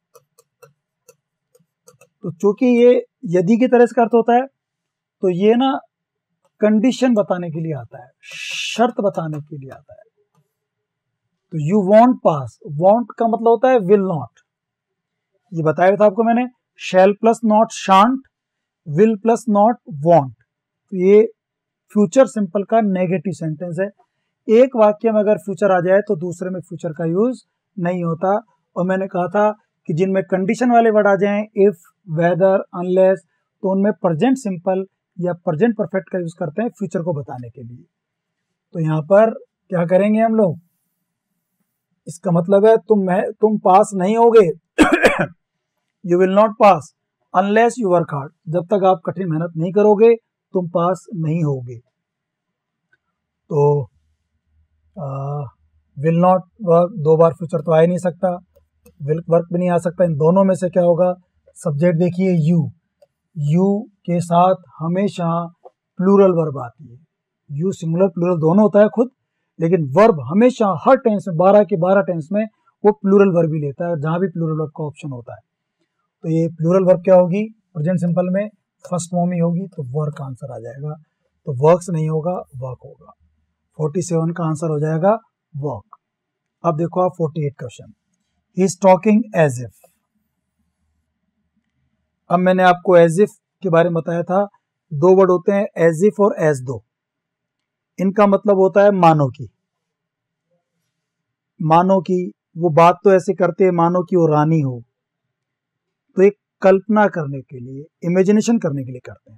A: तो चूंकि ये यदि की तरह इसका अर्थ होता है, तो ये ना कंडीशन बताने के लिए आता है, शर्त बताने के लिए आता है। तो यू वॉन्ट पास, वॉन्ट का मतलब होता है विल नॉट, ये बताया था आपको मैंने, shall plus not shan't, will plus not won't. तो ये फ्यूचर सिंपल का नेगेटिव सेंटेंस है। एक वाक्य में अगर फ्यूचर आ जाए तो दूसरे में फ्यूचर का यूज नहीं होता। और मैंने कहा था कि जिनमें कंडीशन वाले वर्ड आ जाएं, इफ, वेदर, अनलेस, तो उनमें प्रेजेंट सिंपल या प्रेजेंट परफेक्ट का यूज करते हैं फ्यूचर को बताने के लिए। तो यहाँ पर क्या करेंगे हम लोग, इसका मतलब है तुम तुम पास नहीं होगे you will not pass unless you work hard. जब तक आप कठिन मेहनत नहीं करोगे तुम पास नहीं होगे। तो विल नॉट वर्क दो बार फ्यूचर तो आ ही नहीं सकता, विल वर्क भी नहीं आ सकता। इन दोनों में से क्या होगा? सब्जेक्ट देखिए यू, यू के साथ हमेशा प्लूरल वर्ब आती है। यू सिंगुलर प्लूरल दोनों होता है खुद, लेकिन वर्ब हमेशा हर टेंस में बारह के बारह टेंस में वो प्लूरल वर्ब ही लेता है जहां भी प्लूरल वर्ब का ऑप्शन होता है। तो ये प्लूरल वर्ब क्या होगी? प्रेजेंट सिंपल में फर्स्ट फॉर्म ही होगी, तो वर्क आंसर आ जाएगा। तो वर्क्स नहीं होगा, वर्क होगा। सैंतालीस का आंसर हो जाएगा वर्क। अब देखो आप अड़तालीस question, he is talking as if. अब मैंने आपको एज इफ के बारे में बताया था, दो वर्ड होते हैं एज इफ और एज दो। इनका मतलब होता है मानो की। मानो की वो बात तो ऐसे करते हैं मानो कि वो रानी हो, तो एक कल्पना करने के लिए, इमेजिनेशन करने के लिए करते हैं।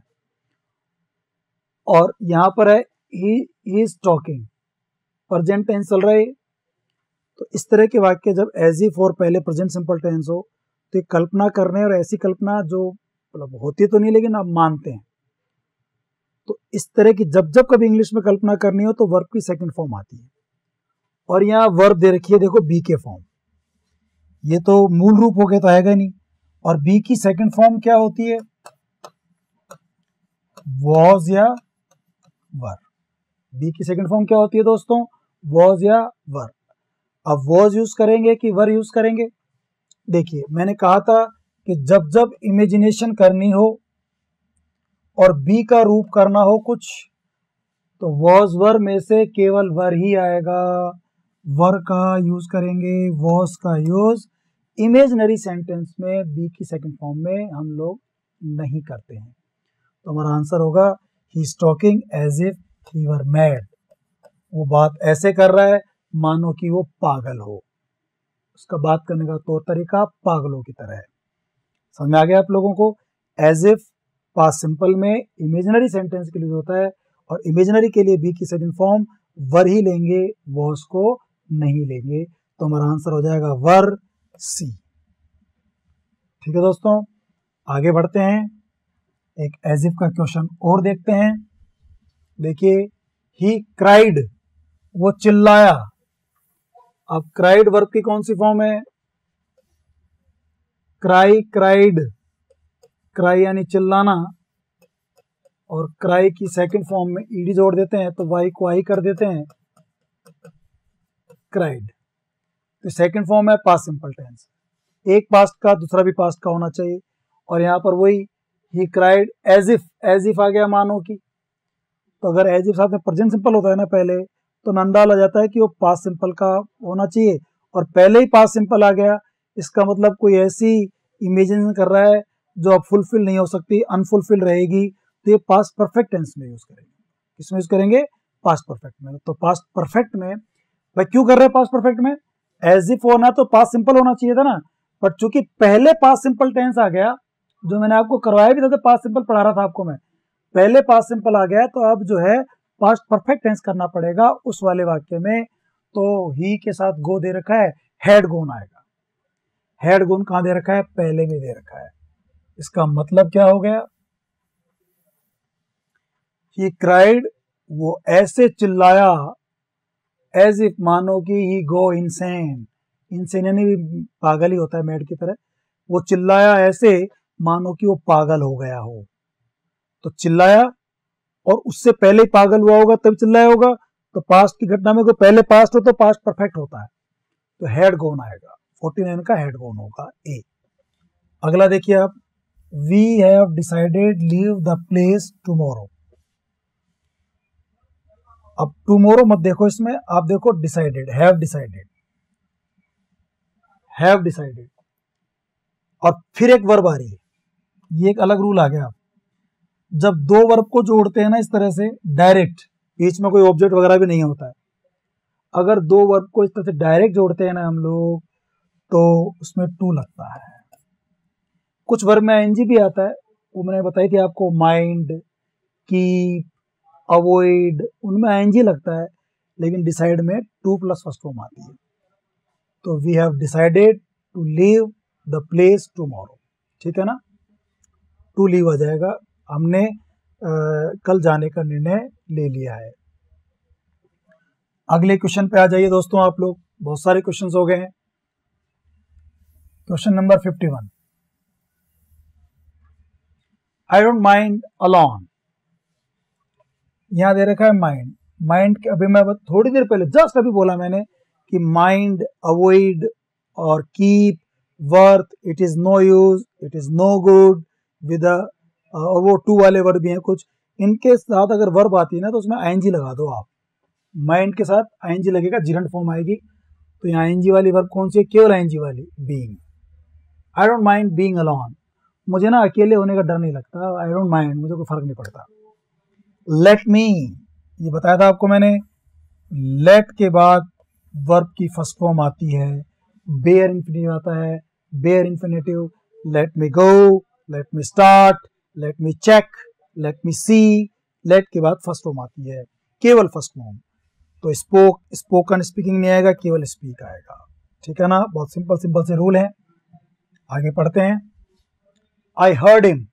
A: और यहां पर है he is talking, present tense चल रहा है। तो इस तरह के वाक्य जब एज इफ और पहले प्रेजेंट सिंपल टेंस हो तो एक कल्पना करने, और ऐसी कल्पना जो मतलब होती तो नहीं लेकिन आप मानते हैं। तो इस तरह की जब जब कभी इंग्लिश में कल्पना करनी हो तो वर्ब की सेकंड फॉर्म आती है। और यहाँ वर्ब दे रखी है देखो बी के फॉर्म, ये तो मूल रूप हो गया तो आएगा नहीं। और बी की सेकंड फॉर्म क्या होती है? वॉज या वर। बी की सेकंड फॉर्म क्या होती है दोस्तों? वॉज या वर। अब वॉज यूज करेंगे कि वर यूज करेंगे? देखिए मैंने कहा था कि जब जब इमेजिनेशन करनी हो और बी का रूप करना हो कुछ, तो वॉज वर में से केवल वर ही आएगा। वर का यूज करेंगे, वॉज का यूज इमेजनरी सेंटेंस में बी की सेकंड फॉर्म में हम लोग नहीं करते हैं। तो हमारा आंसर होगा he is talking as if he were mad. वो बात ऐसे कर रहा है मानो कि वो पागल हो। उसका बात करने का तौर तरीका पागलों की तरह है। समझ में आ गया आप लोगों को? एज इफ पास्ट सिंपल में इमेजिनरी सेंटेंस के लिए होता है, और इमेजिनरी के लिए बी की सेकंड फॉर्म वर ही लेंगे, वॉज को नहीं लेंगे। तो हमारा आंसर हो जाएगा वर, सी। ठीक है दोस्तों, आगे बढ़ते हैं, एक एज इफ का क्वेश्चन और देखते हैं। देखिए, ही क्राइड, वो चिल्लाया। अब क्राइड वर्ब की कौन सी फॉर्म है? Cry, cried. क्राई यानी चिल्लाना, और क्राई की सेकंड फॉर्म में ईडी जोड़ देते हैं तो वाई को आई कर देते हैं, क्राइड। तो सेकंड फॉर्म है पास्ट सिंपल टेंस। एक पास्ट का दूसरा भी पास्ट का होना चाहिए। और यहां पर वही he cried as if, as if आ गया मानो की। तो अगर एज इफ साथ में प्रेजेंट सिंपल होता है ना पहले, तो नंदाल आ जाता है कि वो पास्ट सिंपल का होना चाहिए, और पहले ही पास्ट सिंपल आ गया, इसका मतलब कोई ऐसी इमेजिन कर रहा है जो अब फुलफिल नहीं हो सकती, अनफुलफिल रहेगी। तो ये पास्ट परफेक्ट टेंस में यूज करेंगे। किसमें यूज करेंगे? पास्ट परफेक्ट में। तो पास्ट परफेक्ट में भाई क्यों कर रहे हैं पास्ट परफेक्ट में? एज इफ होना तो पास्ट सिंपल होना चाहिए था ना, पर चूंकि पहले पास्ट सिंपल टेंस आ गया, जो मैंने आपको करवाया भी था, तो पास्ट सिंपल पढ़ा रहा था आपको मैं, पहले पास्ट सिंपल आ गया, तो अब जो है पास्ट परफेक्ट टेंस करना पड़ेगा उस वाले वाक्य में। तो ही के साथ गो दे रखा है, हैड गोन आएगा। हैड गोन कहां दे रखा है? पहले में दे रखा है। इसका मतलब क्या हो गया? ही क्राइड, वो ऐसे चिल्लाया, एज इफ मानो कि ही गो इनसेन। इनसेन यानी भी पागल ही होता है मैड की तरह। वो चिल्लाया ऐसे मानो कि वो पागल हो गया हो। तो चिल्लाया और उससे पहले ही पागल हुआ होगा तब चिल्लाया होगा। तो पास्ट की घटना में कोई पहले पास्ट हो तो पास्ट परफेक्ट होता है, तो हैड गोन आएगा। उनचास का हैड गोन होगा ए। अगला देखिए आप, we have decided leave the place tomorrow. अब टुमारो मत देखो इसमें, आप देखो decided, have decided, have decided, और फिर एक वर्ब आ रही है। ये एक अलग रूल आ गया। जब दो वर्ब को जोड़ते हैं ना इस तरह से डायरेक्ट, बीच में कोई ऑब्जेक्ट वगैरह भी नहीं होता है, अगर दो वर्ब को इस तरह से डायरेक्ट जोड़ते हैं ना हम लोग, तो उसमें टू लगता है। कुछ वर्ब में एनजी भी आता है, वो मैंने बताई थी आपको, माइंड, कीप, अवॉइड, उनमें एनजी लगता है, लेकिन डिसाइड में टू प्लस फर्स्ट फॉर्म आती है। तो we have decided to leave the place tomorrow. ठीक है ना, टू लीव आ जाएगा, हमने आ, कल जाने का निर्णय ले लिया है। अगले क्वेश्चन पे आ जाइए दोस्तों आप लोग, बहुत सारे क्वेश्चंस हो गए हैं। Question number fifty one, I don't mind alone. यहां दे रखा है माइंड, माइंड के अभी मैं थोड़ी देर पहले जस्ट अभी बोला मैंने कि माइंड, अवॉइड और keep, worth, it is no use, it is no good, with वो टू वाले वर्ब भी हैं कुछ, इनके साथ अगर वर्ब आती है ना तो उसमें आईएनजी लगा दो आप। माइंड के साथ आईएनजी लगेगा, जिरंट फॉर्म आएगी। तो यहाँ आईएनजी वाली वर्ब कौन सी है? केवल आईएनजी वाली, being. I don't mind being alone, मुझे ना अकेले होने का डर नहीं लगता, आई डोंट माइंड, मुझे कोई फर्क नहीं पड़ता। लेट मी, ये बताया था आपको मैंने, लेट के बाद वर्ब की फर्स्ट फॉर्म आती है, बेयर इन्फिनेटिव आता है, bare infinitive, let me go, let me start, let me check, let me see, let के बाद फर्स्ट फॉर्म आती है, केवल फर्स्ट फॉर्म। तो स्पोक, स्पोकन स्पीकिंग नहीं आएगा, केवल स्पीक आएगा। ठीक है ना, बहुत सिंपल सिंपल से रूल है। आगे पढ़ते हैं। I heard him,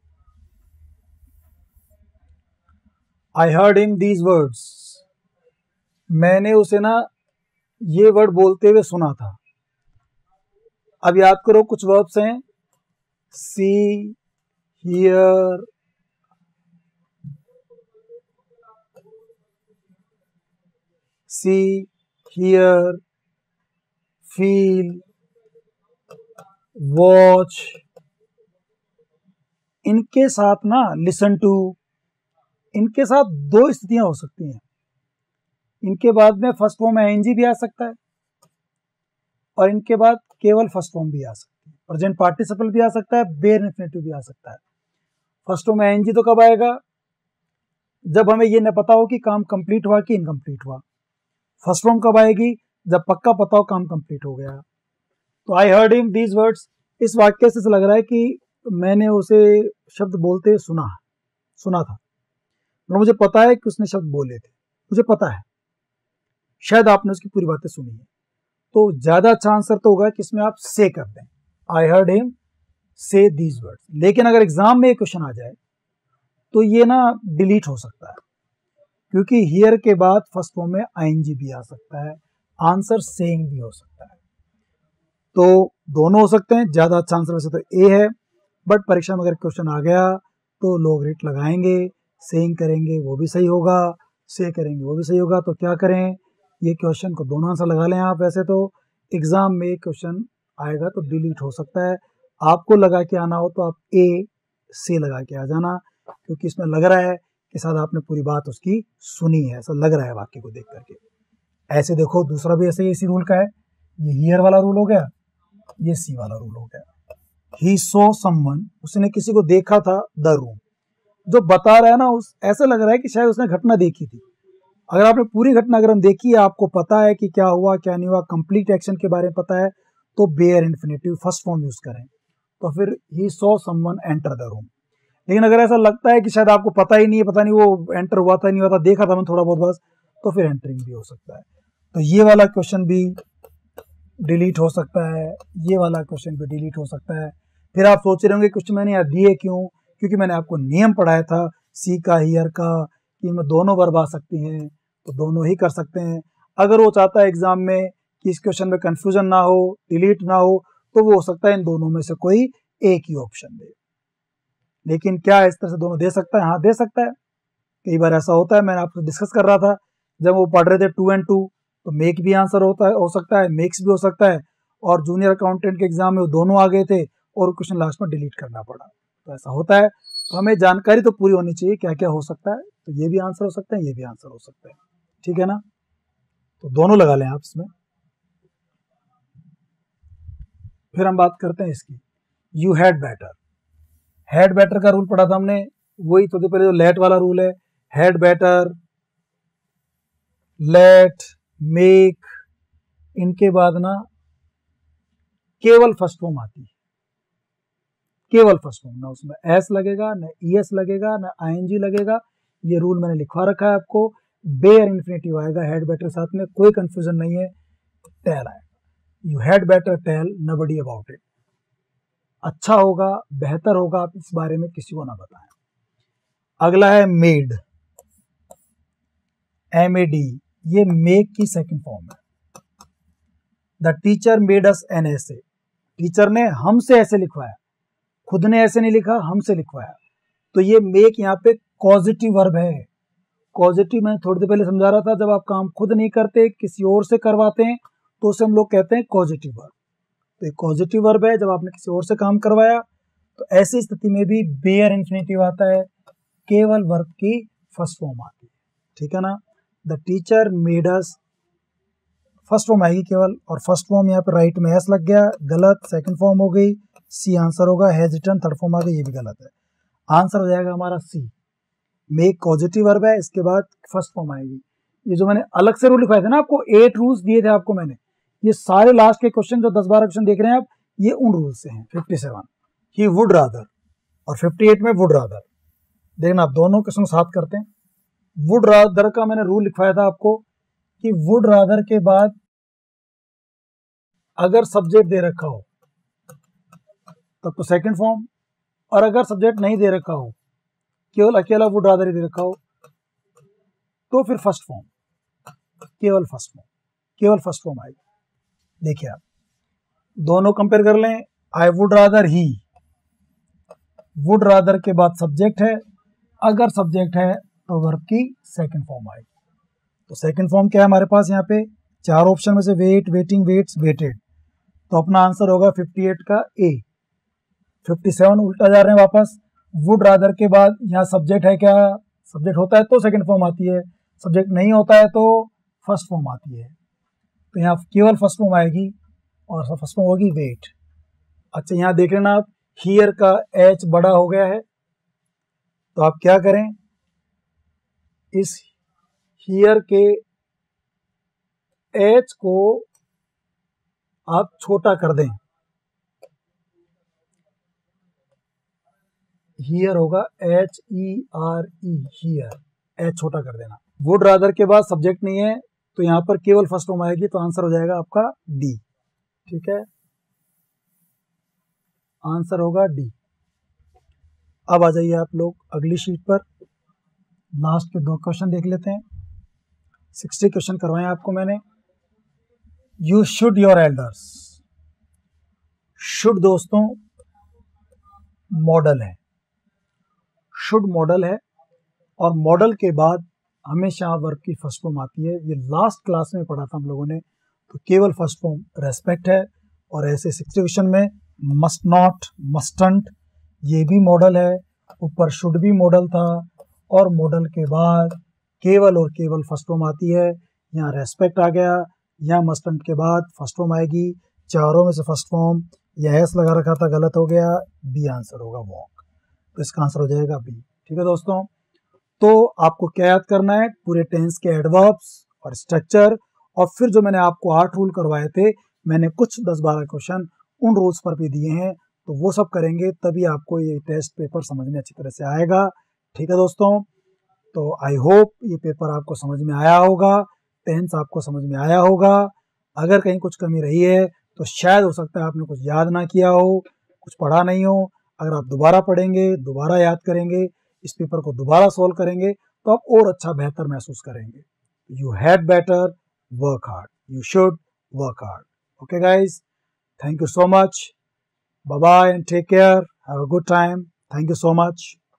A: I heard him these words, मैंने उसे ना ये वर्ड बोलते हुए सुना था। अब याद करो कुछ वर्ब्स हैं, see, hear, see, hear, feel, watch, इनके साथ ना लिसन टू, इनके साथ दो स्थितियां हो सकती हैं। इनके बाद में फर्स्ट फॉर्म में आईएनजी भी आ सकता है और इनके बाद केवल फर्स्ट फॉर्म भी आ सकती है, प्रेजेंट पार्टिसिपल भी आ सकता है, बेयर इन्फिनेटिव भी आ सकता है। फर्स्ट फॉर्म में आईएनजी तो कब आएगा? जब हमें ये न पता हो कि काम कंप्लीट हुआ कि इनकम्प्लीट हुआ। फर्स्ट फॉर्म कब आएगी? जब पक्का पता हो काम कंप्लीट हो गया। तो I heard him these words, इस वाक्य से लग रहा है कि मैंने उसे शब्द बोलते सुना सुना था, और मुझे पता है कि उसने शब्द बोले थे, मुझे पता है, शायद आपने उसकी पूरी बातें सुनी है। तो ज्यादा अच्छा आंसर तो होगा कि इसमें आप से कर दें, I heard him say these words. लेकिन अगर एग्जाम में एक क्वेश्चन आ जाए तो ये ना डिलीट हो सकता है, क्योंकि हियर के बाद फर्स्ट फॉर्म में आईएनजी भी आ सकता है, आंसर सेइंग भी हो सकता है। तो दोनों हो सकते हैं, ज्यादा अच्छा आंसर वैसे तो ए है, बट परीक्षा में अगर क्वेश्चन आ गया तो लोग रेट लगाएंगे, सेइंग करेंगे वो भी सही होगा, से करेंगे वो भी सही होगा। तो क्या करें, ये क्वेश्चन को दोनों आंसर लगा लें आप। वैसे तो एग्जाम में क्वेश्चन आएगा तो डिलीट हो सकता है, आपको लगा के आना हो तो आप ए से लगा के आ जाना, क्योंकि इसमें लग रहा है कि शायद आपने पूरी बात उसकी सुनी है, ऐसा लग रहा है वाक्य को देख करके। ऐसे देखो दूसरा भी ऐसे इसी रूल का है, ये हियर वाला रूल हो गया, ये सी वाला रूल हो गया। ही सॉ समवन, उसने किसी को देखा था, द रूम, जो बता रहा है ना उस ऐसा लग रहा है कि शायद उसने घटना देखी थी। अगर आपने पूरी घटना अगर हम देखी है, आपको पता है कि क्या हुआ क्या नहीं हुआ, कंप्लीट एक्शन के बारे में पता है, तो bare infinitive first form use करें, तो फिर he saw someone enter the room. लेकिन अगर ऐसा लगता है कि शायद आपको पता ही नहीं है, पता नहीं वो एंटर हुआ था नहीं हुआ था, देखा था मैं थोड़ा बहुत बस, तो फिर एंटरिंग भी हो सकता है। तो ये वाला क्वेश्चन भी डिलीट हो सकता है, ये वाला क्वेश्चन भी डिलीट हो सकता है। फिर आप सोच रहे होंगे क्वेश्चन मैंने यहाँ दिए क्यों, क्योंकि मैंने आपको नियम पढ़ाया था सी का, हियर का, कि इनमें दोनों वर्ब आ सकती हैं, तो दोनों ही कर सकते हैं। अगर वो चाहता है एग्जाम में कि इस क्वेश्चन में कंफ्यूजन ना हो, डिलीट ना हो, तो वो हो सकता है इन दोनों में से कोई एक ही ऑप्शन दे। लेकिन क्या इस तरह से दोनों दे सकता है? हाँ दे सकता है, कई बार ऐसा होता है। मैंने आपसे डिस्कस कर रहा था जब वो पढ़ रहे थे टू एंड टू, तो मेक भी आंसर होता है, हो सकता है, मेक्स भी हो सकता है, और जूनियर अकाउंटेंट के एग्जाम में वो दोनों आ गए थे और क्वेश्चन लास्ट में डिलीट करना पड़ा। तो ऐसा होता है, तो हमें जानकारी तो पूरी होनी चाहिए क्या क्या हो सकता है। तो ये भी आंसर हो सकता है, ये भी आंसर हो सकता है, ठीक है ना। तो दोनों लगा लें आप इसमें। फिर हम बात करते हैं इसकी, you had better. Had better का रूल पढ़ा था हमने, वही तो पहले जो लेट वाला रूल है, हैड बेटर, लेट, मेक, इनके बाद ना केवल फर्स्ट फॉर्म आती है, केवल फर्स्ट फॉर्म, ना उसमें एस लगेगा, ना ईएस लगेगा, ना आईएनजी लगेगा। ये रूल मैंने लिखवा रखा है आपको। बेयर इन्फिनेटिव आएगा हेड बेटर साथ में, कोई कंफ्यूजन नहीं है। टेल आएगा, you had better tell nobody about it. अच्छा होगा, बेहतर होगा, आप इस बारे में किसी को ना बताएं। अगला है मेड, एम ए डी, ये मेक की सेकंड फॉर्म है। The teacher made us an ऐसे, टीचर ने हमसे ऐसे लिखवाया, खुद ने ऐसे नहीं लिखा, हमसे लिखवाया। तो ये मेक यहाँ पे कॉजेटिव वर्ब है। कॉजेटिव मैं थोड़ी देर पहले समझा रहा था, जब आप काम खुद नहीं करते किसी और से करवाते हैं तो उसे हम लोग कहते हैं कॉजेटिव वर्ब। तो एक पॉजिटिव वर्ब है, जब आपने किसी और से काम करवाया। तो ऐसी स्थिति में भी बेयर इन्फिनेटिव आता है, केवल वर्ब की फर्स्ट फॉर्म आती है, ठीक है ना। The teacher made us, first form आएगी केवल, और फर्स्ट फॉर्म यहाँ पे राइट में एस लग गया, गलत। सेकंड फॉर्म हो गई सी, आंसर होगा हैज रिटन। थर्ड फॉर्म आ गई, ये भी गलत है, आंसर हो जाएगा हमारा सी। मेक पॉजिटिव वर्ब है, इसके बाद फर्स्ट फॉर्म आएगी। ये जो मैंने अलग से रूल लिखवाए थे ना आपको, एट रूल्स दिए थे आपको मैंने, ये सारे लास्ट के क्वेश्चन जो दस बारह क्वेश्चन देख रहे हैं आप, ये उन रूल से हैं। Fifty seven he would rather, और फिफ्टी एट में वुड रादर। देखना आप दोनों क्वेश्चन साथ करते हैं। वुड रादर का मैंने रूल लिखवाया था आपको कि वुड रादर के बाद अगर सब्जेक्ट दे रखा हो तब तो सेकंड फॉर्म, और अगर सब्जेक्ट नहीं दे रखा हो, केवल अकेला वुड रादर ही दे रखा हो, तो फिर फर्स्ट फॉर्म, केवल फर्स्ट फॉर्म, केवल फर्स्ट फॉर्म आएगी। देखिए आप दोनों कंपेयर कर लें। I would rather he, would rather के बाद सब्जेक्ट है, अगर सब्जेक्ट है तो वर्ब की सेकंड फॉर्म आएगी। तो सेकंड फॉर्म क्या है हमारे पास यहाँ पे, चार ऑप्शन में से वेट, वेटिंग, वेट्स, वेटेड। तो अपना आंसर होगा फिफ्टी एट का ए। फिफ्टी सेवन उल्टा जा रहे हैं वापस। वुड रादर के बाद यहाँ सब्जेक्ट है क्या, सब्जेक्ट होता है तो सेकंड फॉर्म आती है, सब्जेक्ट नहीं होता है तो फर्स्ट फॉर्म आती है। तो यहाँ केवल फर्स्ट फॉर्म आएगी, और फर्स्ट फॉर्म होगी वेट। अच्छा यहाँ देख लेना आप, हियर का एच बड़ा हो गया है, तो आप क्या करें, इस हियर के एच को आप छोटा कर दें। हियर होगा H E R E, here, H छोटा कर देना। वुड रादर के बाद सब्जेक्ट नहीं है, तो यहाँ पर केवल फर्स्ट फॉर्म आएगी, तो आंसर हो जाएगा आपका डी, ठीक है, आंसर होगा डी। अब आ जाइए आप लोग अगली शीट पर, लास्ट के दो क्वेश्चन देख लेते हैं। सिक्सटी क्वेश्चन करवाए आपको मैंने। You should your elders, should दोस्तों मॉडल है, शुड मॉडल है, और मॉडल के बाद हमेशा वर्ब की फर्स्ट फॉर्म आती है। ये लास्ट क्लास में पढ़ा था हम लोगों ने। तो केवल फर्स्ट फॉर्म रेस्पेक्ट है, और ऐसे सिक्सटी क्वेश्चन में मस्ट नॉट, मस्टंट, ये भी मॉडल है, ऊपर शुड भी मॉडल था, और मॉडल के बाद केवल और केवल फर्स्ट फॉर्म आती है। यहाँ रेस्पेक्ट आ गया, यहाँ मस्टंट के बाद फर्स्ट फॉर्म आएगी, चारों में से फर्स्ट फॉर्म। यह एस लगा रखा था, गलत हो गया, बी आंसर होगा वॉक। तो इसका आंसर हो जाएगा बी, ठीक है दोस्तों। तो आपको क्या याद करना है, पूरे टेंस के एडवर्ब्स और स्ट्रक्चर, और फिर जो मैंने आपको आठ रूल करवाए थे, मैंने कुछ दस बारह क्वेश्चन उन रूल्स पर भी दिए हैं, तो वो सब करेंगे तभी आपको ये टेस्ट पेपर समझ में अच्छी तरह से आएगा, ठीक है दोस्तों। तो आई होप ये पेपर आपको समझ में आया होगा, टेंस आपको समझ में आया होगा। अगर कहीं कुछ कमी रही है तो शायद हो सकता है आपने कुछ याद ना किया हो, कुछ पढ़ा नहीं हो। अगर आप दोबारा पढ़ेंगे, दोबारा याद करेंगे, इस पेपर को दोबारा सॉल्व करेंगे, तो आप और अच्छा बेहतर महसूस करेंगे। You had better work hard, you should work hard. Okay guys, thank you so much, bye bye and take care, have a good time, thank you so much.